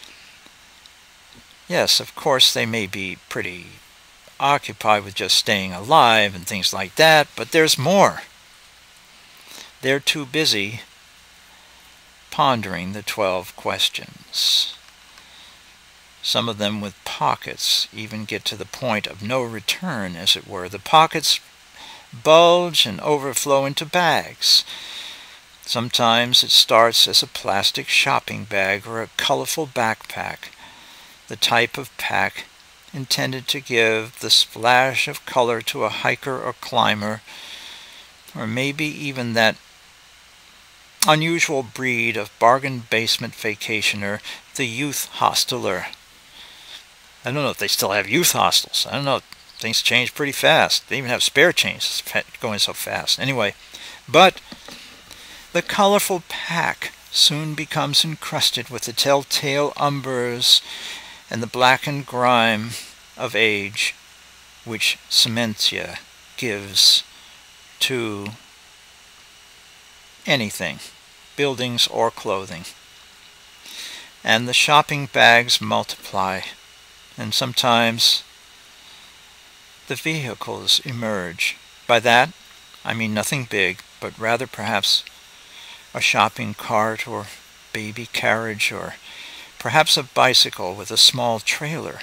Yes, of course, they may be pretty occupied with just staying alive and things like that, but there's more. They're too busy pondering the 12 questions. Some of them with pockets even get to the point of no return, as it were. The pockets bulge and overflow into bags. Sometimes it starts as a plastic shopping bag or a colorful backpack, the type of pack intended to give the splash of color to a hiker or climber, or maybe even that unusual breed of bargain basement vacationer, the youth hosteler. I don't know if they still have youth hostels. I don't know. Things change pretty fast. They even have spare change. It's going so fast. Anyway, but the colorful pack soon becomes encrusted with the telltale umbers and the blackened grime of age, which Cementia gives to anything, buildings or clothing. And the shopping bags multiply, and sometimes the vehicles emerge. By that, I mean nothing big, but rather perhaps a shopping cart or baby carriage, or perhaps a bicycle with a small trailer.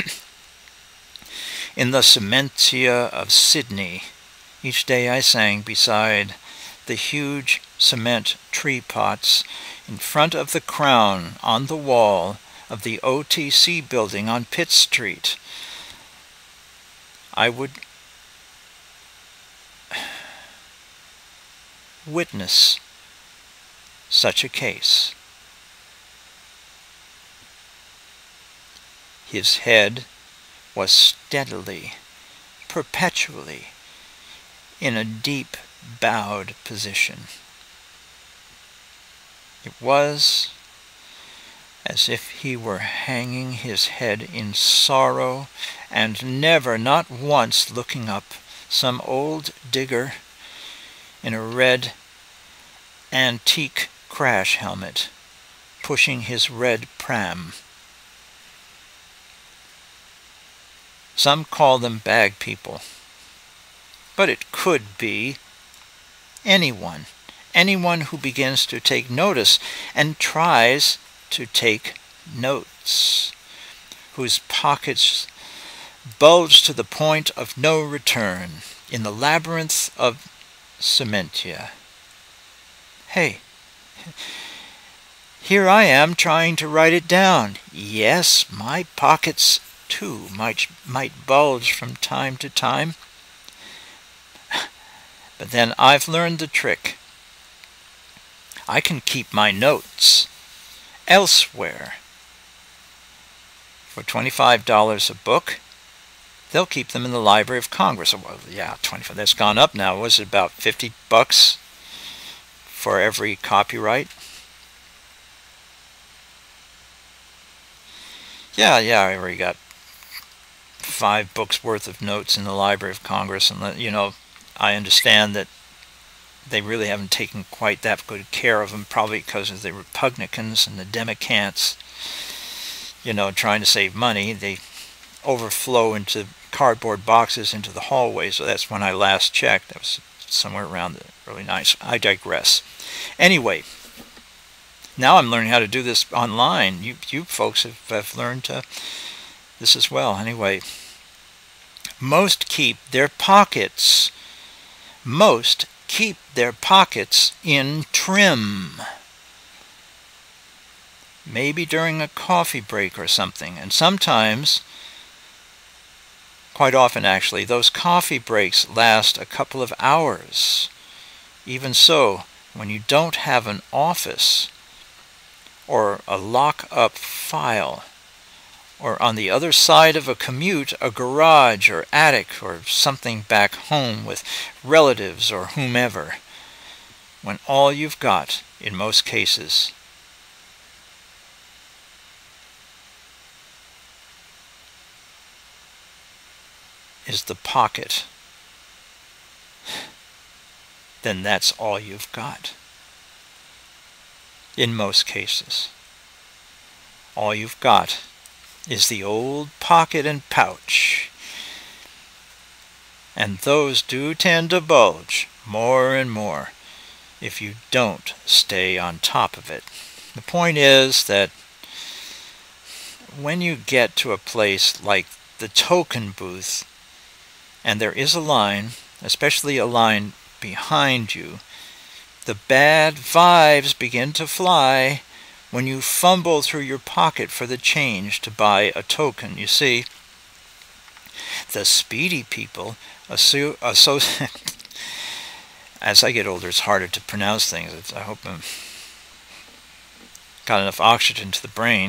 In the Cementia of Sydney, each day I sang beside the huge cement tree pots in front of the crown on the wall of the OTC building on Pitt Street. I would witness such a case. His head was steadily, perpetually, in a deep bowed position. It was as if he were hanging his head in sorrow and never, not once, looking up, some old digger in a red antique crash helmet, pushing his red pram. Some call them bag people, but it could be anyone who begins to take notice and tries to take notes, whose pockets bulge to the point of no return in the labyrinth of Cementia. Hey, here I am trying to write it down. Yes, my pockets too might bulge from time to time. But then I've learned the trick. I can keep my notes elsewhere. For $25 a book, they'll keep them in the Library of Congress. Well, yeah, 25. That's gone up now. Was it about $50 for every copyright? Yeah, I already got 5 books worth of notes in the Library of Congress, and you know, I understand that they really haven't taken quite that good care of them, probably because of the Republicans and the Democrats, you know, trying to save money. They overflow into cardboard boxes into the hallway, so that's when I last checked. That was somewhere around the early 90s. I digress. Anyway, now I'm learning how to do this online. You folks have learned this as well. Anyway, most keep their pockets in trim. Maybe during a coffee break or something. And sometimes, quite often actually, those coffee breaks last a couple of hours. Even so, when you don't have an office or a lock-up file, or on the other side of a commute, a garage or attic or something back home with relatives or whomever, when all you've got, in most cases, is the pocket, then that's all you've got. In most cases, all you've got is the old pocket and pouch. And those do tend to bulge more and more if you don't stay on top of it. The point is that when you get to a place like the token booth, and there is a line, especially a line behind you, the bad vibes begin to fly when you fumble through your pocket for the change to buy a token. You see, the speedy people as I get older, it's harder to pronounce things. I hope I'm got enough oxygen to the brain.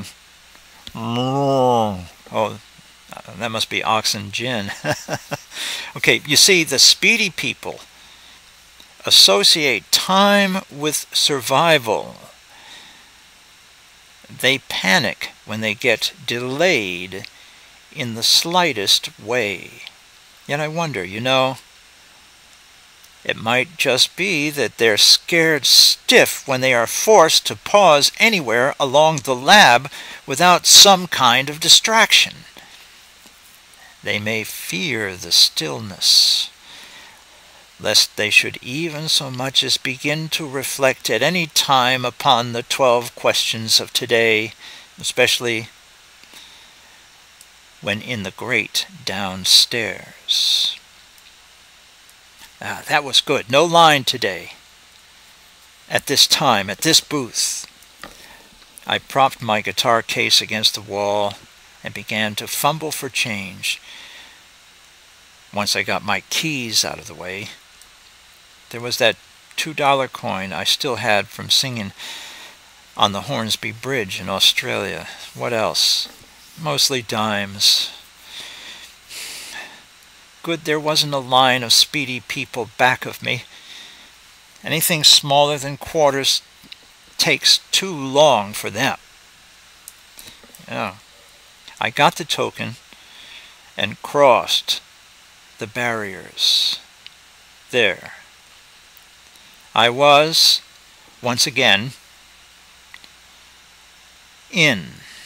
Oh, that must be oxygen. Okay, you see, the speedy people associate time with survival. They panic when they get delayed in the slightest way. Yet I wonder, you know, it might just be that they're scared stiff when they are forced to pause anywhere along the lab without some kind of distraction. They may fear the stillness, lest they should even so much as begin to reflect at any time upon the 12 questions of today, especially when in the great downstairs. That was good. No line today. At this time, at this booth, I propped my guitar case against the wall and began to fumble for change. Once I got my keys out of the way, there was that $2 coin I still had from singing on the Hornsby Bridge in Australia. What else? Mostly dimes. Good there wasn't a line of speedy people back of me. Anything smaller than quarters takes too long for them. Yeah. I got the token and crossed the barriers. There. I was, once again, in.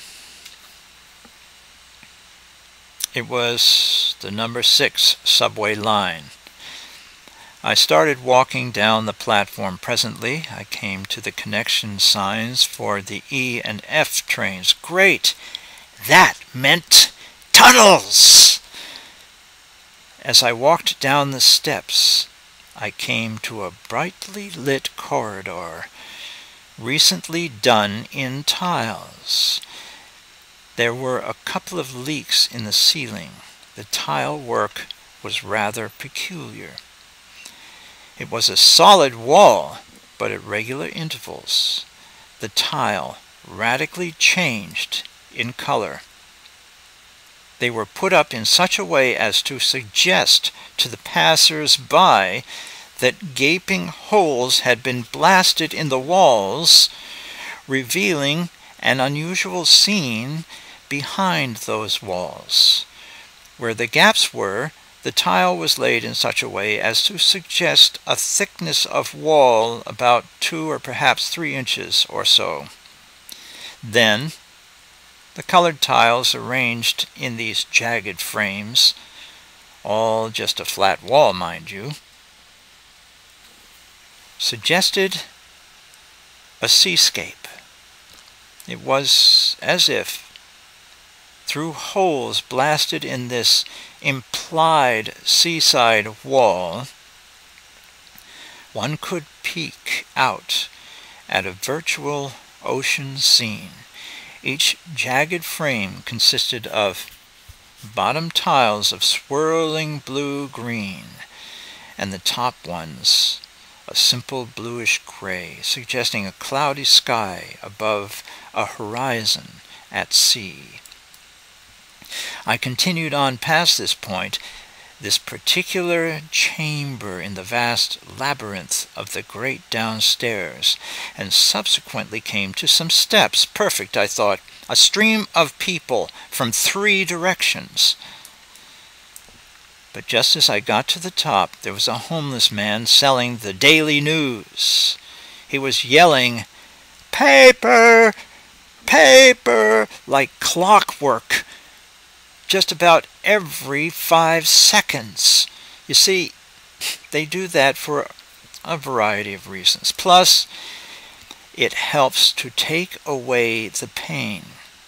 It was the number 6 subway line. I started walking down the platform. Presently, I came to the connection signs for the E and F trains. Great! That meant tunnels! As I walked down the steps, I came to a brightly lit corridor, recently done in tiles. There were a couple of leaks in the ceiling. The tile work was rather peculiar. It was a solid wall, but at regular intervals. The tile radically changed in color. They were put up in such a way as to suggest to the passers-by that gaping holes had been blasted in the walls, revealing an unusual scene behind those walls. Where the gaps were, the tile was laid in such a way as to suggest a thickness of wall about 2 or perhaps 3 inches or so. Then, the colored tiles arranged in these jagged frames, all just a flat wall, mind you, suggested a seascape. It was as if, through holes blasted in this implied seaside wall, one could peek out at a virtual ocean scene. Each jagged frame consisted of bottom tiles of swirling blue-green, and the top ones a simple bluish gray, suggesting a cloudy sky above a horizon at sea. I continued on past this point, this particular chamber in the vast labyrinth of the great downstairs, and subsequently came to some steps. Perfect, I thought. A stream of people from 3 directions. But just as I got to the top, there was a homeless man selling the Daily News. He was yelling, "Paper! Paper!" like clockwork, just about every 5 seconds. You see, they do that for a variety of reasons. Plus, it helps to take away the pain.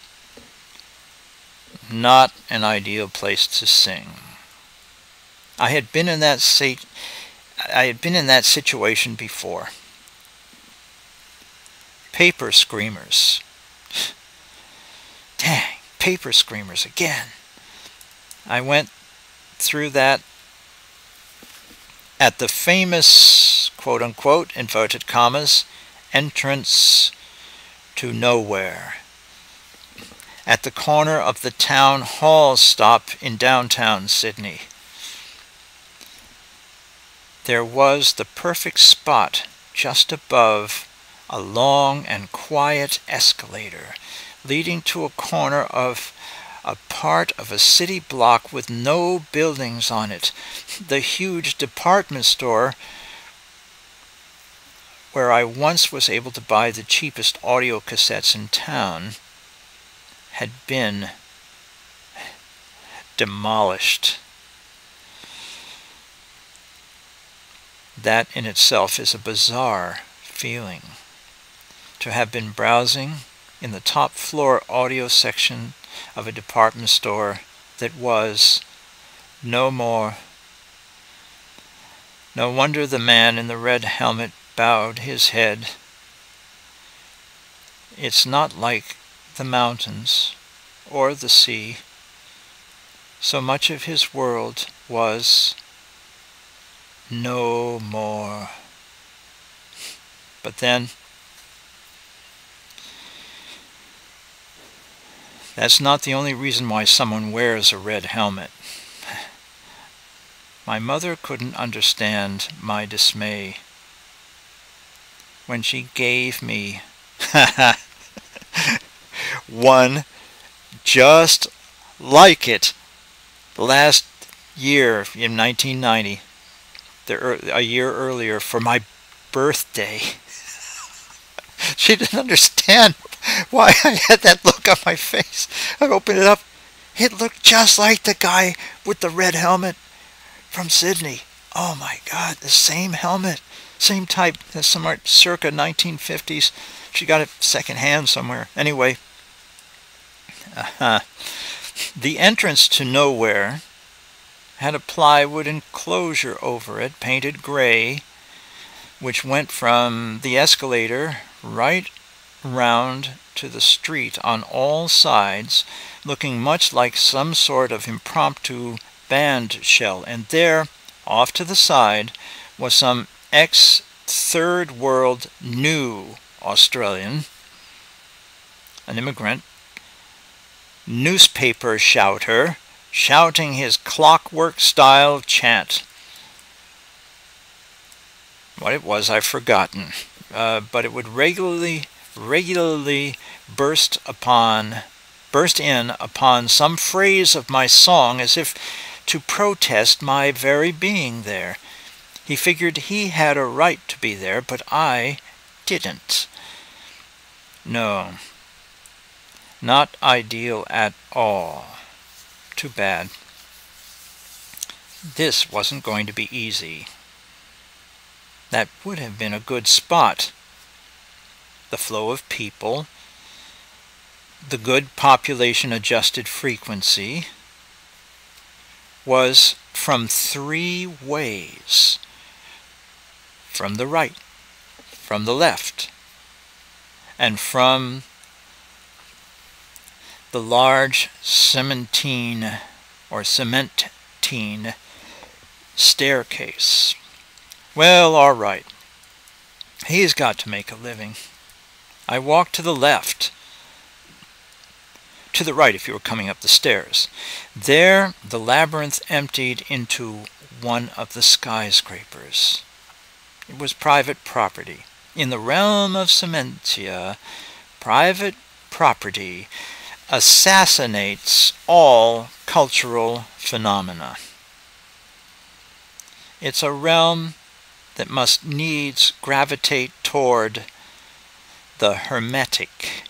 Not an ideal place to sing. I had been in that situation before. Paper screamers. Dang, paper screamers again. I went through that at the famous, quote-unquote, inverted commas, entrance to nowhere, at the corner of the town hall stop in downtown Sydney. There was the perfect spot just above a long and quiet escalator leading to a corner of a part of a city block with no buildings on it. The huge department store where I once was able to buy the cheapest audio cassettes in town had been demolished. That in itself is a bizarre feeling. To have been browsing in the top floor audio section of a department store that was no more. No wonder the man in the red helmet bowed his head. It's not like the mountains or the sea. So much of his world was no more. But then, that's not the only reason why someone wears a red helmet. My mother couldn't understand my dismay when she gave me one just like it last year in 1990, a year earlier, for my birthday. She didn't understand why I had that look on my face. I opened it up. It looked just like the guy with the red helmet from Sydney. Oh my God, the same helmet, same type, somewhere circa 1950s. She got it secondhand somewhere. Anyway, the entrance to nowhere had a plywood enclosure over it, painted gray, which went from the escalator right round to the street on all sides, looking much like some sort of impromptu band shell. And there, off to the side, was some ex-third world new Australian, an immigrant, newspaper shouter, shouting his clockwork-style chant. What it was, I've forgotten, but it would regularly burst upon burst in upon some phrase of my song as if to protest my very being there. He figured he had a right to be there, but I didn't. No, not ideal at all. Too bad. This wasn't going to be easy. That would have been a good spot. The flow of people, the good population-adjusted frequency, was from 3 ways. From the right, from the left, and from the large cementine staircase. Well, all right. He's got to make a living. I walked to the left. To the right if you were coming up the stairs. There, the labyrinth emptied into one of the skyscrapers. It was private property. In the realm of Cementia, private property assassinates all cultural phenomena. It's a realm that must needs gravitate toward the hermetic.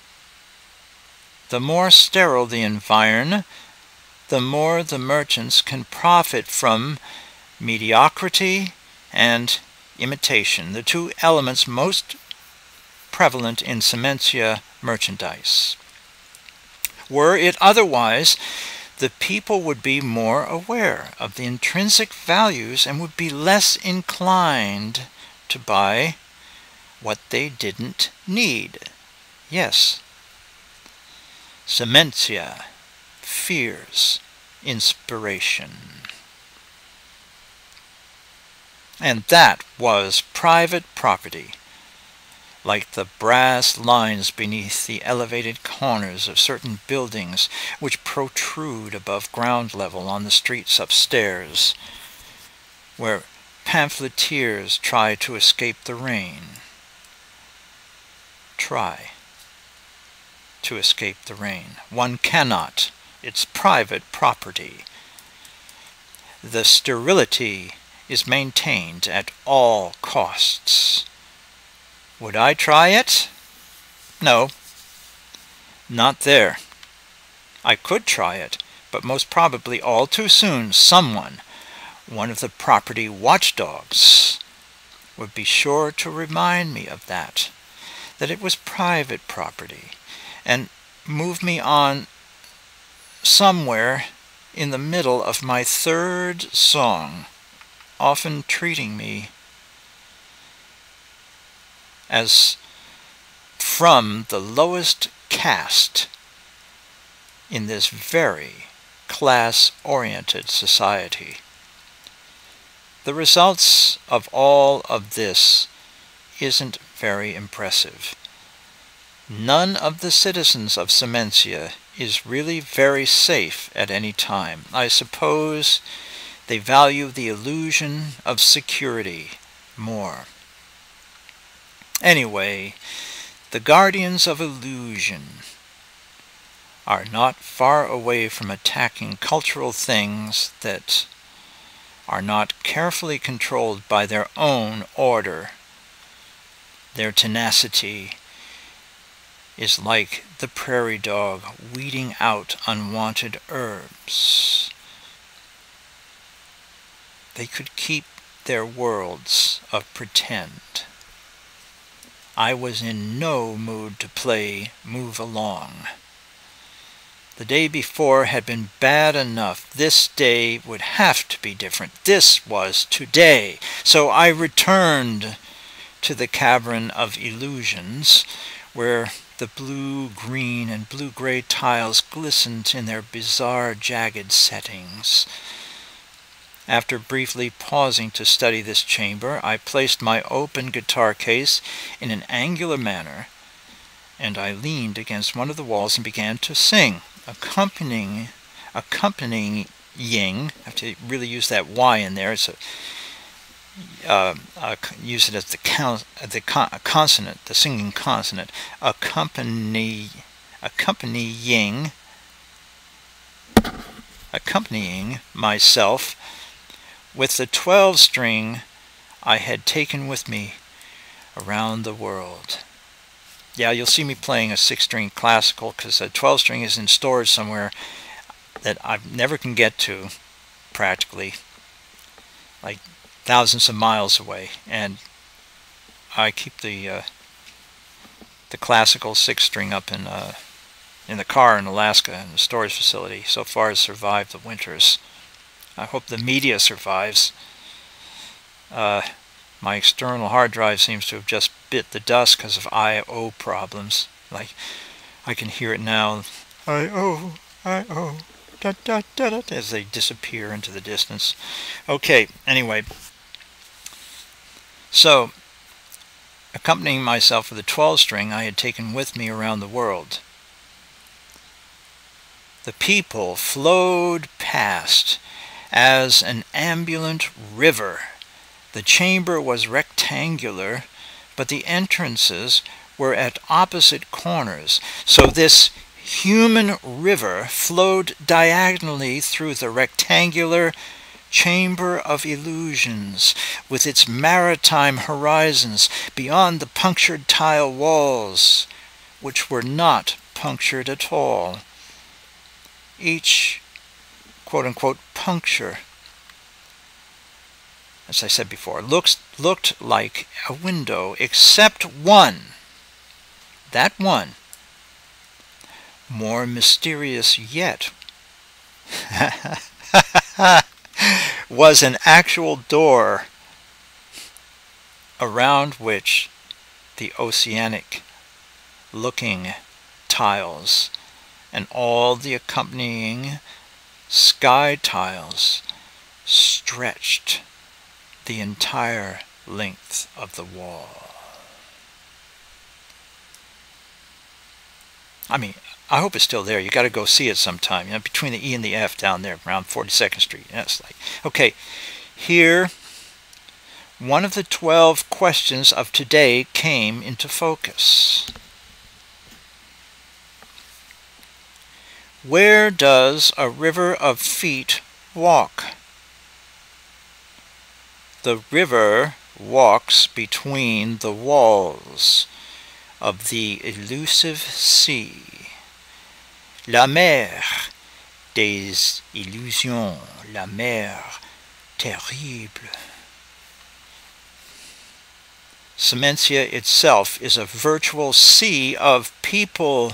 The more sterile the environ, the more the merchants can profit from mediocrity and imitation, the 2 elements most prevalent in Cementia merchandise. Were it otherwise, the people would be more aware of the intrinsic values and would be less inclined to buy what they didn't need. Yes, Cementia fears inspiration. And that was private property, like the brass lines beneath the elevated corners of certain buildings which protrude above ground level on the streets upstairs, where pamphleteers try to escape the rain. Try to escape the rain. One cannot. It's private property. The sterility is maintained at all costs. Would I try it? No. Not there. I could try it, but most probably all too soon someone, one of the property watchdogs, would be sure to remind me of that it was private property, and move me on somewhere in the middle of my 3rd song, often treating me as from the lowest caste in this very class-oriented society. The results of all of this isn't very impressive. None of the citizens of Cementia is really very safe at any time. I suppose they value the illusion of security more. Anyway, the guardians of illusion are not far away from attacking cultural things that are not carefully controlled by their own order. Their tenacity is like the prairie dog weeding out unwanted herbs. They could keep their worlds of pretend. I was in no mood to play move along. The day before had been bad enough. This day would have to be different. This was today. So I returned to the cavern of illusions, where the blue, green, and blue-gray tiles glistened in their bizarre, jagged settings. After briefly pausing to study this chamber, I placed my open guitar case in an angular manner, and I leaned against one of the walls and began to sing, accompanying, I have to really use that Y in there. It's use it as the consonant, the singing consonant. Accompanying accompanying myself with the 12-string I had taken with me around the world. Yeah, you'll see me playing a 6-string classical because a 12-string is in storage somewhere that I never can get to, practically, like thousands of miles away. And I keep the classical 6-string up in the car in Alaska in the storage facility. So far has survived the winters. I hope the media survives. My external hard drive seems to have just bit the dust because of I/O problems. Like, I can hear it now. I/O, I/O, da da da da, as they disappear into the distance. Okay, anyway. So, accompanying myself with a 12-string I had taken with me around the world. The people flowed past as an ambulant river. The chamber was rectangular, but the entrances were at opposite corners. So this human river flowed diagonally through the rectangular chamber of illusions, with its maritime horizons beyond the punctured tile walls, which were not punctured at all. Each quote-unquote puncture, as I said before, looked like a window, except one. That one, more mysterious yet, was an actual door around which the oceanic-looking tiles and all the accompanying sky tiles stretched the entire length of the wall. I mean, I hope it's still there. You got to go see it sometime. You know, between the E and the F down there around 42nd Street. Yes, like, okay, here, one of the 12 questions of today came into focus. Where does a river of feet walk? The river walks between the walls of the elusive sea. La mer des illusions, la mer terrible. Cementia itself is a virtual sea of people,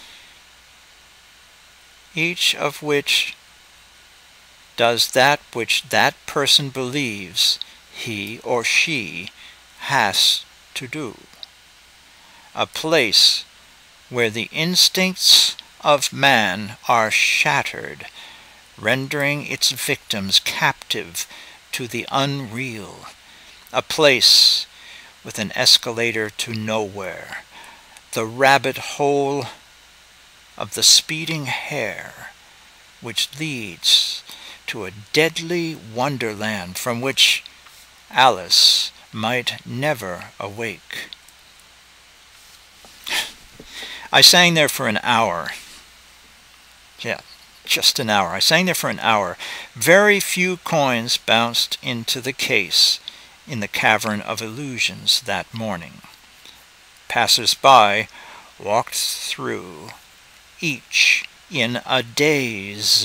each of which does that which that person believes he or she has to do. A place where the instincts of man are shattered, rendering its victims captive to the unreal. A place with an escalator to nowhere, the rabbit hole of the speeding hare, which leads to a deadly wonderland from which Alice might never awake. I sang there for an hour. Yeah, just an hour. I sang there for an hour. Very few coins bounced into the case in the Cavern of Illusions that morning. Passers-by walked through, each in a daze.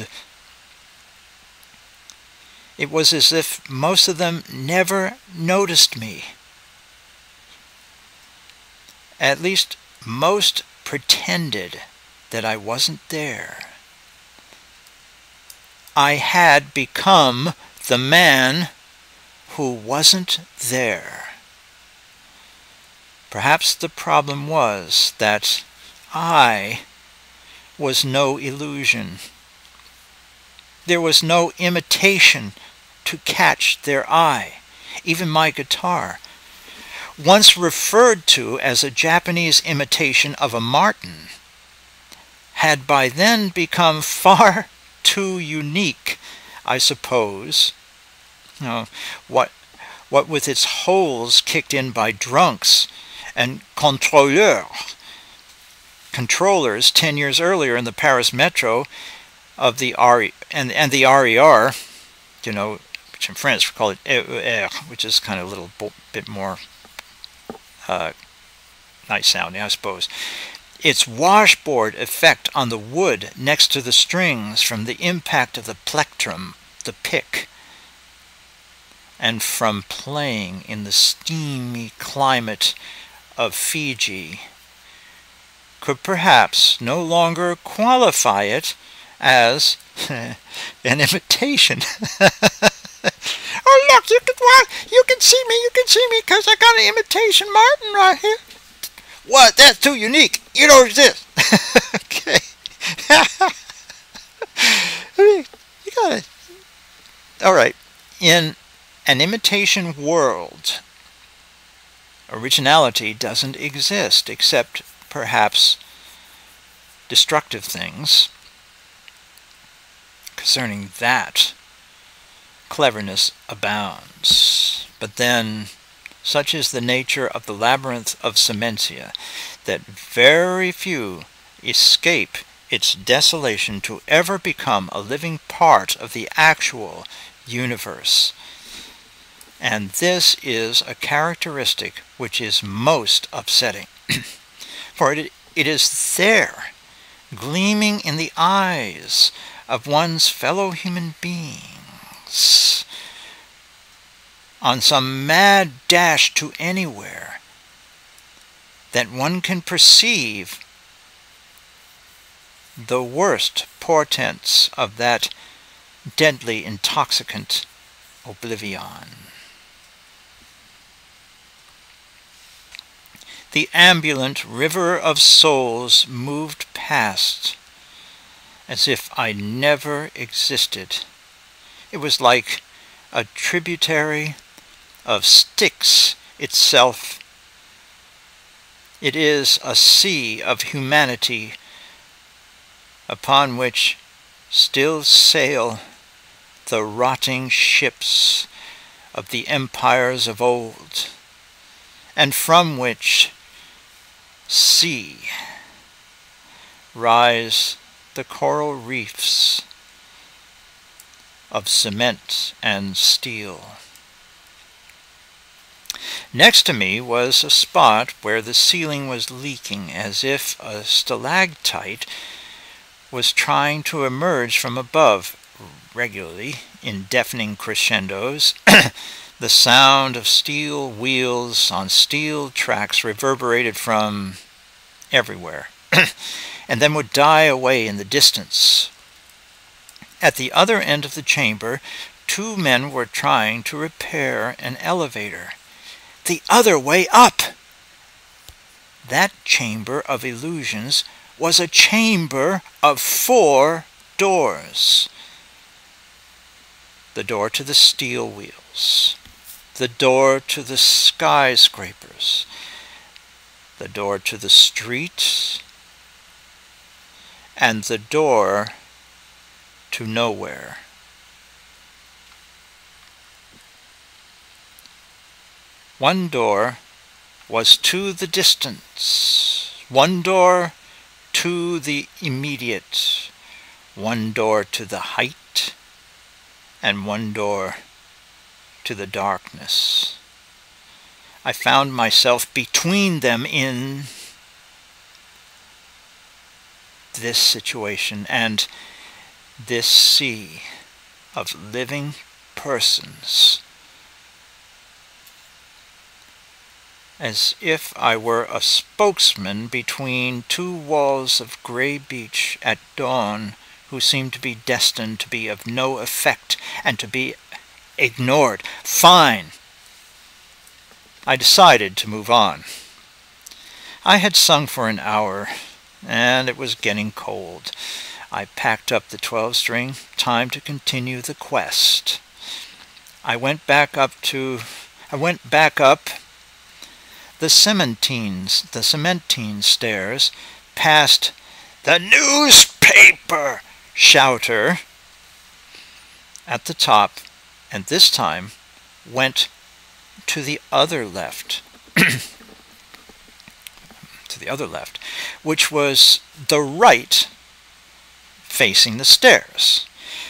It was as if most of them never noticed me. At least most pretended that I wasn't there. I had become the man who wasn't there. Perhaps the problem was that I was no illusion. There was no imitation to catch their eye. Even my guitar, once referred to as a Japanese imitation of a Martin, had by then become far too unique, I suppose. You know, what with its holes kicked in by drunks and contrôleurs, controllers 10 years earlier in the Paris Metro of the and the RER, you know, which in French we call it RER, which is kind of a little bit more nice sounding, I suppose. Its washboard effect on the wood next to the strings from the impact of the plectrum, the pick, and from playing in the steamy climate of Fiji, could perhaps no longer qualify it as an imitation. Oh, look, you can see me because I got an imitation Martin right here. What? That's too unique. You don't exist. Okay. You got it. All right. In an imitation world, originality doesn't exist except perhaps destructive things. Concerning that, cleverness abounds. But then, such is the nature of the Labyrinth of Cementia, that very few escape its desolation to ever become a living part of the actual universe. And this is a characteristic which is most upsetting. For it is there, gleaming in the eyes of one's fellow human beings, on some mad dash to anywhere, that one can perceive the worst portents of that deadly intoxicant oblivion. The ambulant river of souls moved past as if I never existed. It was like a tributary of Styx itself. It is a sea of humanity upon which still sail the rotting ships of the empires of old, and from which sea rise the coral reefs of cement and steel. Next to me was a spot where the ceiling was leaking, as if a stalactite was trying to emerge from above regularly in deafening crescendos. The sound of steel wheels on steel tracks reverberated from everywhere, and then would die away in the distance. At the other end of the chamber, two men were trying to repair an elevator. The other way up! That chamber of illusions was a chamber of 4 doors. The door to the steel wheels, the door to the skyscrapers, the door to the street, and the door to nowhere. One door was to the distance, one door to the immediate, one door to the height, and one door to the darkness. I found myself between them in this situation and this sea of living persons, as if I were a spokesman between 2 walls of grey beach at dawn who seemed to be destined to be of no effect and to be ignored. Fine. I decided to move on. I had sung for an hour, and it was getting cold. I packed up the 12-string, time to continue the quest. I went back up the cementine stairs, past the newspaper shouter at the top, and this time went to the other left, which was the right facing the stairs.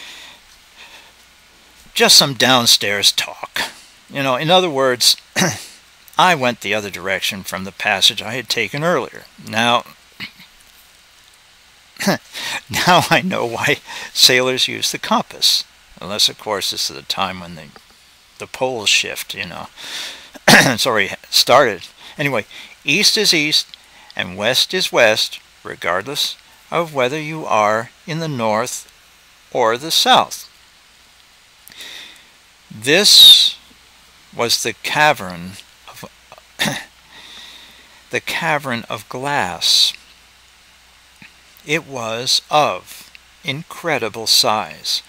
Just some downstairs talk. You know, in other words, I went the other direction from the passage I had taken earlier. Now I know why sailors use the compass. Unless, of course, this is the time when the poles shift, you know. It's already started. Anyway, east is east and west is west, regardless of whether you are in the north or the south. This was the cavern of glass. It was of incredible size.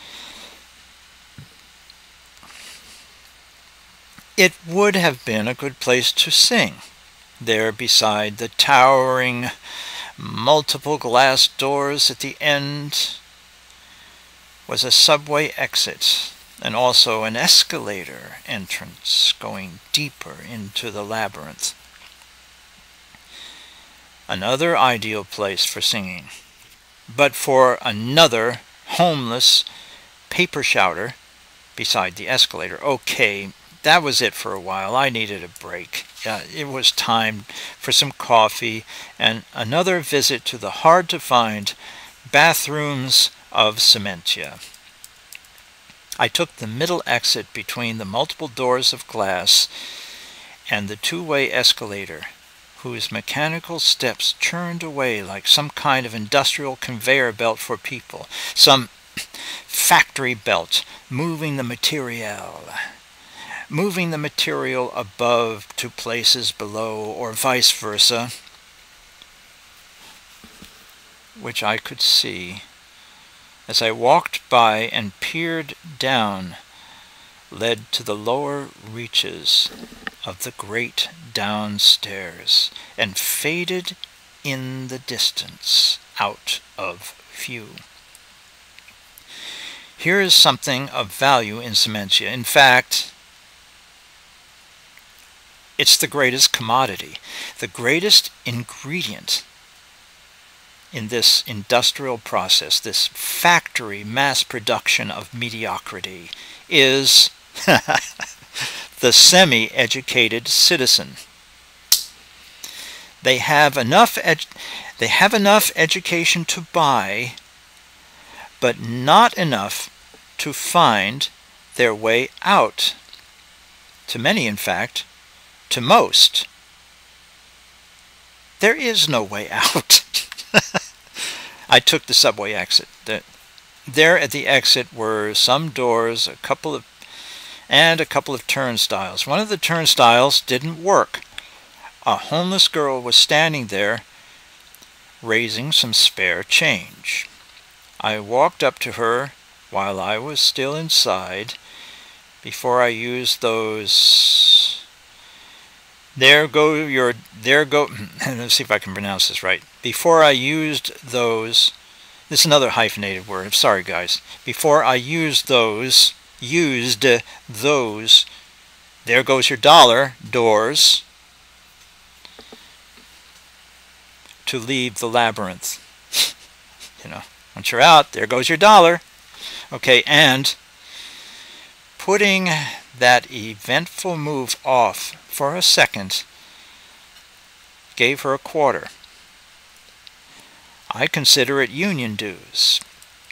It would have been a good place to sing. There beside the towering multiple glass doors at the end was a subway exit and also an escalator entrance going deeper into the labyrinth. Another ideal place for singing, but for another homeless paper shouter beside the escalator. Okay, that was it for a while. I needed a break. It was time for some coffee and another visit to the hard-to-find bathrooms of Cementia. I took the middle exit between the multiple doors of glass and the two-way escalator, whose mechanical steps churned away like some kind of industrial conveyor belt for people, some factory belt moving the material above to places below, or vice versa, which I could see as I walked by and peered down, led to the lower reaches of the great downstairs and faded in the distance out of view. Here is something of value in Cementia. In fact, it's the greatest commodity, the greatest ingredient in this industrial process, this factory mass production of mediocrity, is the semi-educated citizen. They have enough education to buy, but not enough to find their way out. To many, in fact, to most, there is no way out. I took the subway exit. There at the exit were some doors, a couple of turnstiles. One of the turnstiles didn't work. A homeless girl was standing there, raising some spare change. I walked up to her while I was still inside, before I used those... Let's see if I can pronounce this right. Before I used those... This is another hyphenated word. I'm sorry, guys. Before I used those, there goes your dollar, doors, to leave the labyrinth. You know, once you're out, there goes your dollar. Okay, and putting that eventful move off for a second gave her a quarter. I consider it union dues.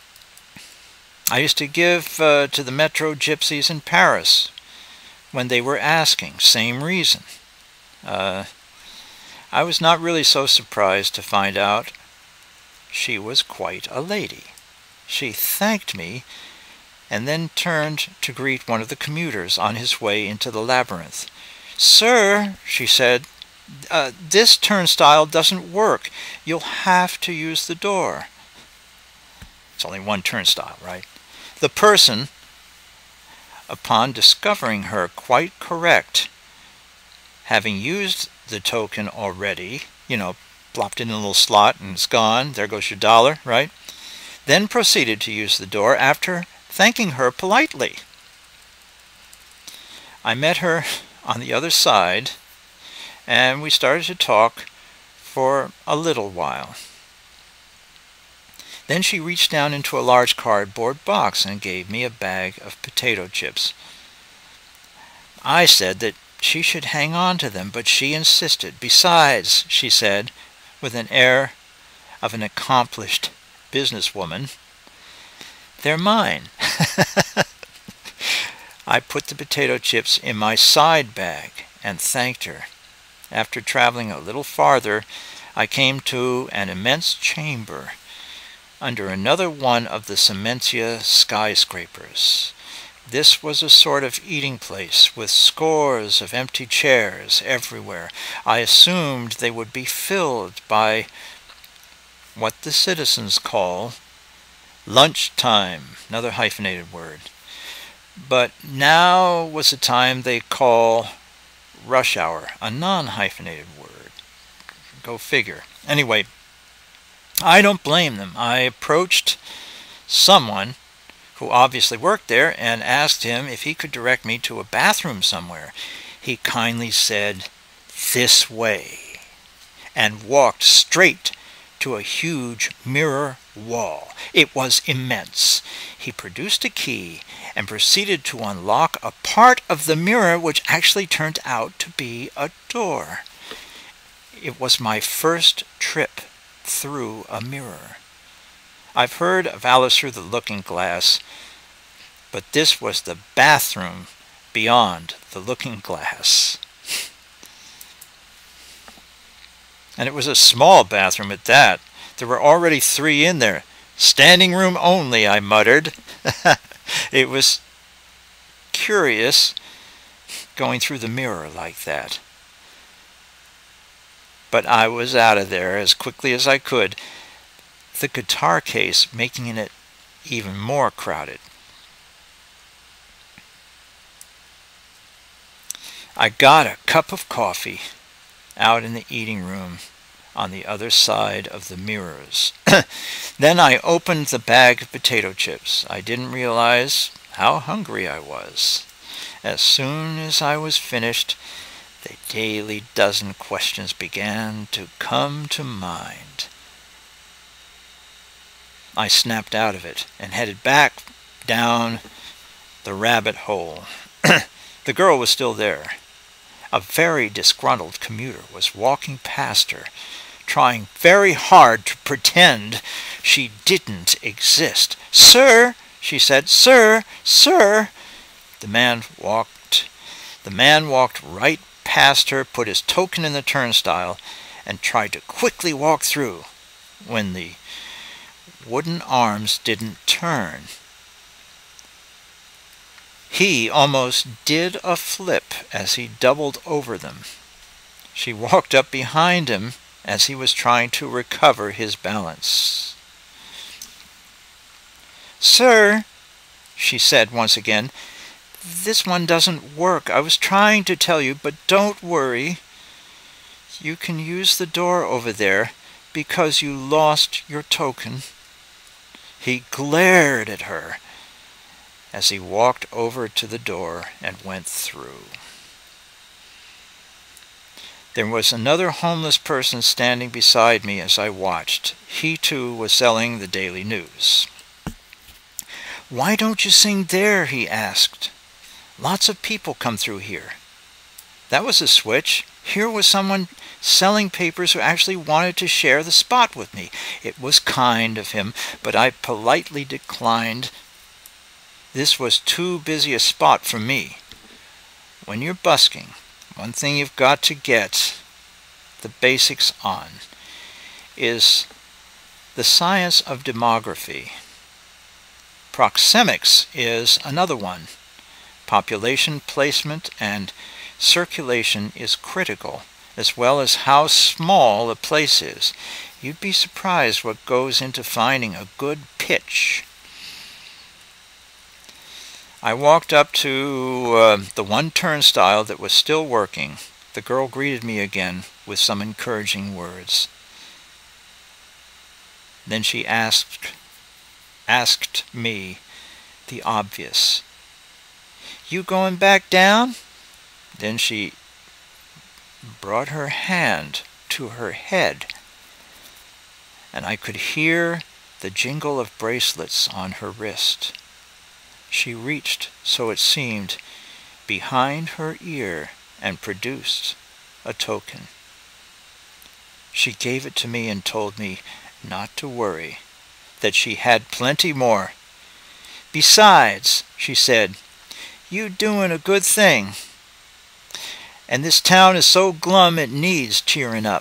I used to give to the metro gypsies in Paris when they were asking, same reason. I was not really so surprised to find out she was quite a lady. She thanked me and then turned to greet one of the commuters on his way into the labyrinth. "Sir," she said, "this turnstile doesn't work. You'll have to use the door." It's only one turnstile, right? The person, upon discovering her quite correct, having used the token already, you know, plopped in a little slot and it's gone, there goes your dollar, right? Then proceeded to use the door after thanking her politely. I met her on the other side, and we started to talk for a little while. Then she reached down into a large cardboard box and gave me a bag of potato chips. I said that she should hang on to them, but she insisted. Besides, she said, with an air of an accomplished businesswoman, they're mine. I put the potato chips in my side bag and thanked her. After traveling a little farther, I came to an immense chamber under another one of the Cementia skyscrapers. This was a sort of eating place with scores of empty chairs everywhere. I assumed they would be filled by what the citizens call lunchtime, another hyphenated word. But now was the time they call rush hour, a non-hyphenated word. Go figure. Anyway, I don't blame them. I approached someone who obviously worked there and asked him if he could direct me to a bathroom somewhere. He kindly said, "This way," and walked straight to a huge mirror wall. It was immense. He produced a key and proceeded to unlock a part of the mirror which actually turned out to be a door. It was my first trip through a mirror. I've heard of Alice Through the Looking Glass, but this was the bathroom beyond the looking glass. And it was a small bathroom at that. There were already 3 in there. "Standing room only," I muttered. It was curious going through the mirror like that. But I was out of there as quickly as I could, the guitar case making it even more crowded. I got a cup of coffee out in the eating room on the other side of the mirrors. Then I opened the bag of potato chips. I didn't realize how hungry I was. As soon as I was finished, the daily dozen questions began to come to mind. I snapped out of it and headed back down the rabbit hole. The girl was still there. A very disgruntled commuter was walking past her, trying very hard to pretend she didn't exist. "Sir," she said, "sir, sir." The man walked right past her, put his token in the turnstile, and tried to quickly walk through when the wooden arms didn't turn. He almost did a flip as he doubled over them. She walked up behind him as he was trying to recover his balance. "Sir," she said once again, "this one doesn't work. I was trying to tell you, but don't worry. You can use the door over there because you lost your token." He glared at her as he walked over to the door and went through. There was another homeless person standing beside me as I watched. He too was selling the Daily News. "Why don't you sing there?" he asked. "Lots of people come through here." That was a switch. Here was someone selling papers who actually wanted to share the spot with me. It was kind of him, but I politely declined. This was too busy a spot for me. When you're busking, one thing you've got to get the basics on is the science of demography. Proxemics is another one. Population placement and circulation is critical, as well as how small a place is. You'd be surprised what goes into finding a good pitch. I walked up to the one turnstile that was still working. The girl greeted me again with some encouraging words. Then she asked me the obvious. "You going back down?" Then she brought her hand to her head, and I could hear the jingle of bracelets on her wrist. She reached, so it seemed, behind her ear and produced a token. She gave it to me and told me not to worry, that she had plenty more. Besides, she said, you doing a good thing, and this town is so glum it needs cheering up.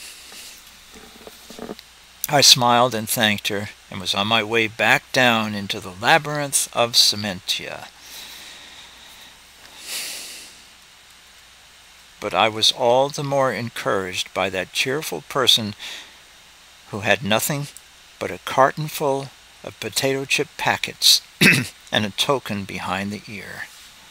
I smiled and thanked her, and was on my way back down into the Labyrinth of Cementia. But I was all the more encouraged by that cheerful person who had nothing but a carton full of potato chip packets and a token behind the ear.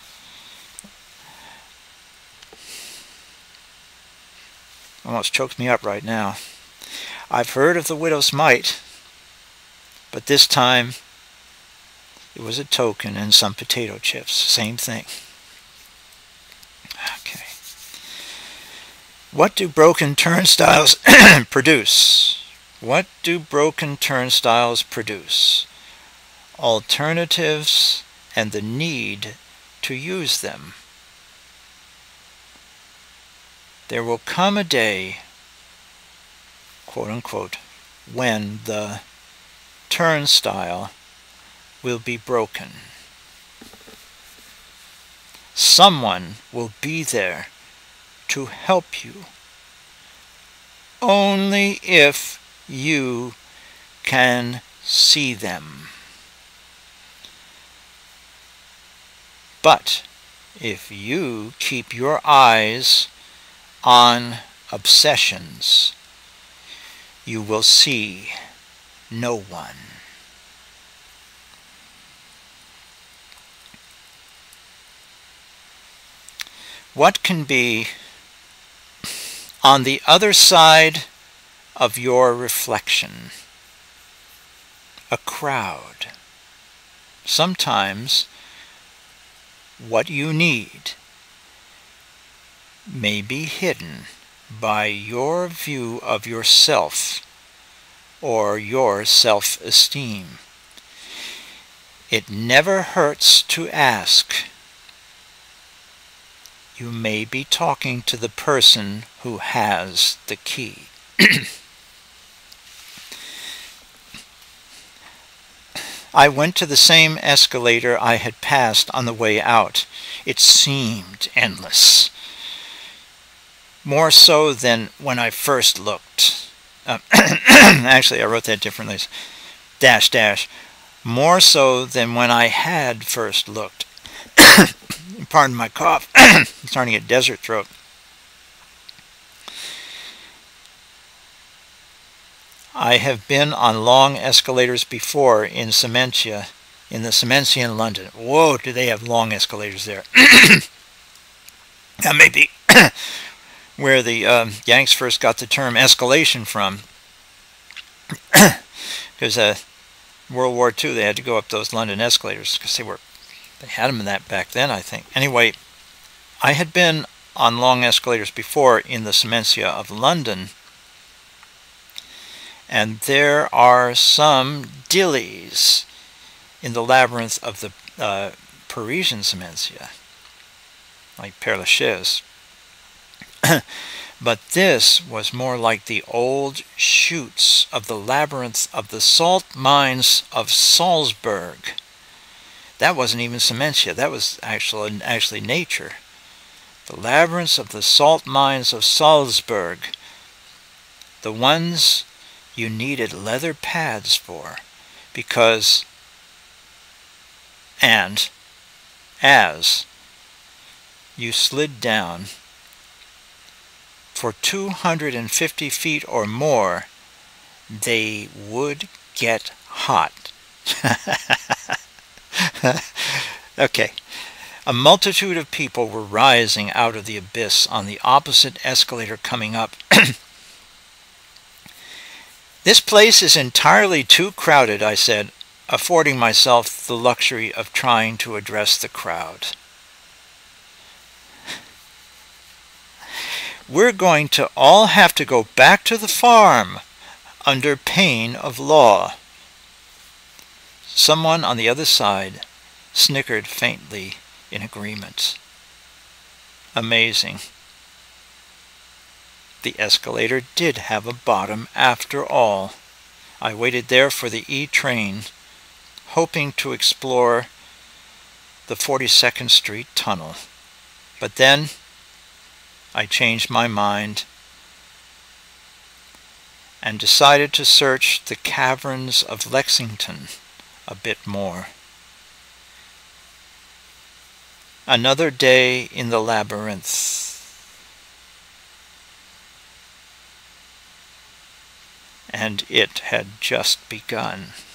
Almost chokes me up right now. I've heard of the widow's mite, but this time it was a token and some potato chips. Same thing. Okay. What do broken turnstiles produce? What do broken turnstiles produce? Alternatives and the need to use them. There will come a day, quote unquote, when the turnstile will be broken. Someone will be there to help you, only if you can see them. But if you keep your eyes on obsessions, you will see no one. What can be on the other side of your reflection? A crowd. Sometimes what you need may be hidden by your view of yourself or your self-esteem. It never hurts to ask. You may be talking to the person who has the key. I went to the same escalator I had passed on the way out. It seemed endless. More so than when I first looked. Actually, I wrote that differently. Dash, dash. More so than when I had first looked. Pardon my cough. I'm starting to get desert throat. I have been on long escalators before in Cementia, in the Cementian London. Whoa, do they have long escalators there. That may be where the Yanks first got the term escalation from. Because World War II, they had to go up those London escalators because they had them in that back then, I think. Anyway, I had been on long escalators before in the Cementia of London, and there are some dillies in the labyrinth of the Parisian Cementia, like Père Lachaise. But this was more like the old chutes of the labyrinth of the salt mines of Salzburg. That wasn't even Cementia. That was actually nature. The labyrinths of the salt mines of Salzburg. The ones you needed leather pads for, because, and as you slid down for 250 feet or more, they would get hot. Okay. A multitude of people were rising out of the abyss on the opposite escalator coming up. This place is entirely too crowded, I said, affording myself the luxury of trying to address the crowd. We're going to all have to go back to the farm under pain of law." Someone on the other side snickered faintly in agreement. Amazing. The escalator did have a bottom after all. I waited there for the E train, hoping to explore the 42nd Street tunnel. But then I changed my mind and decided to search the caverns of Lexington a bit more. Another day in the labyrinth. And it had just begun.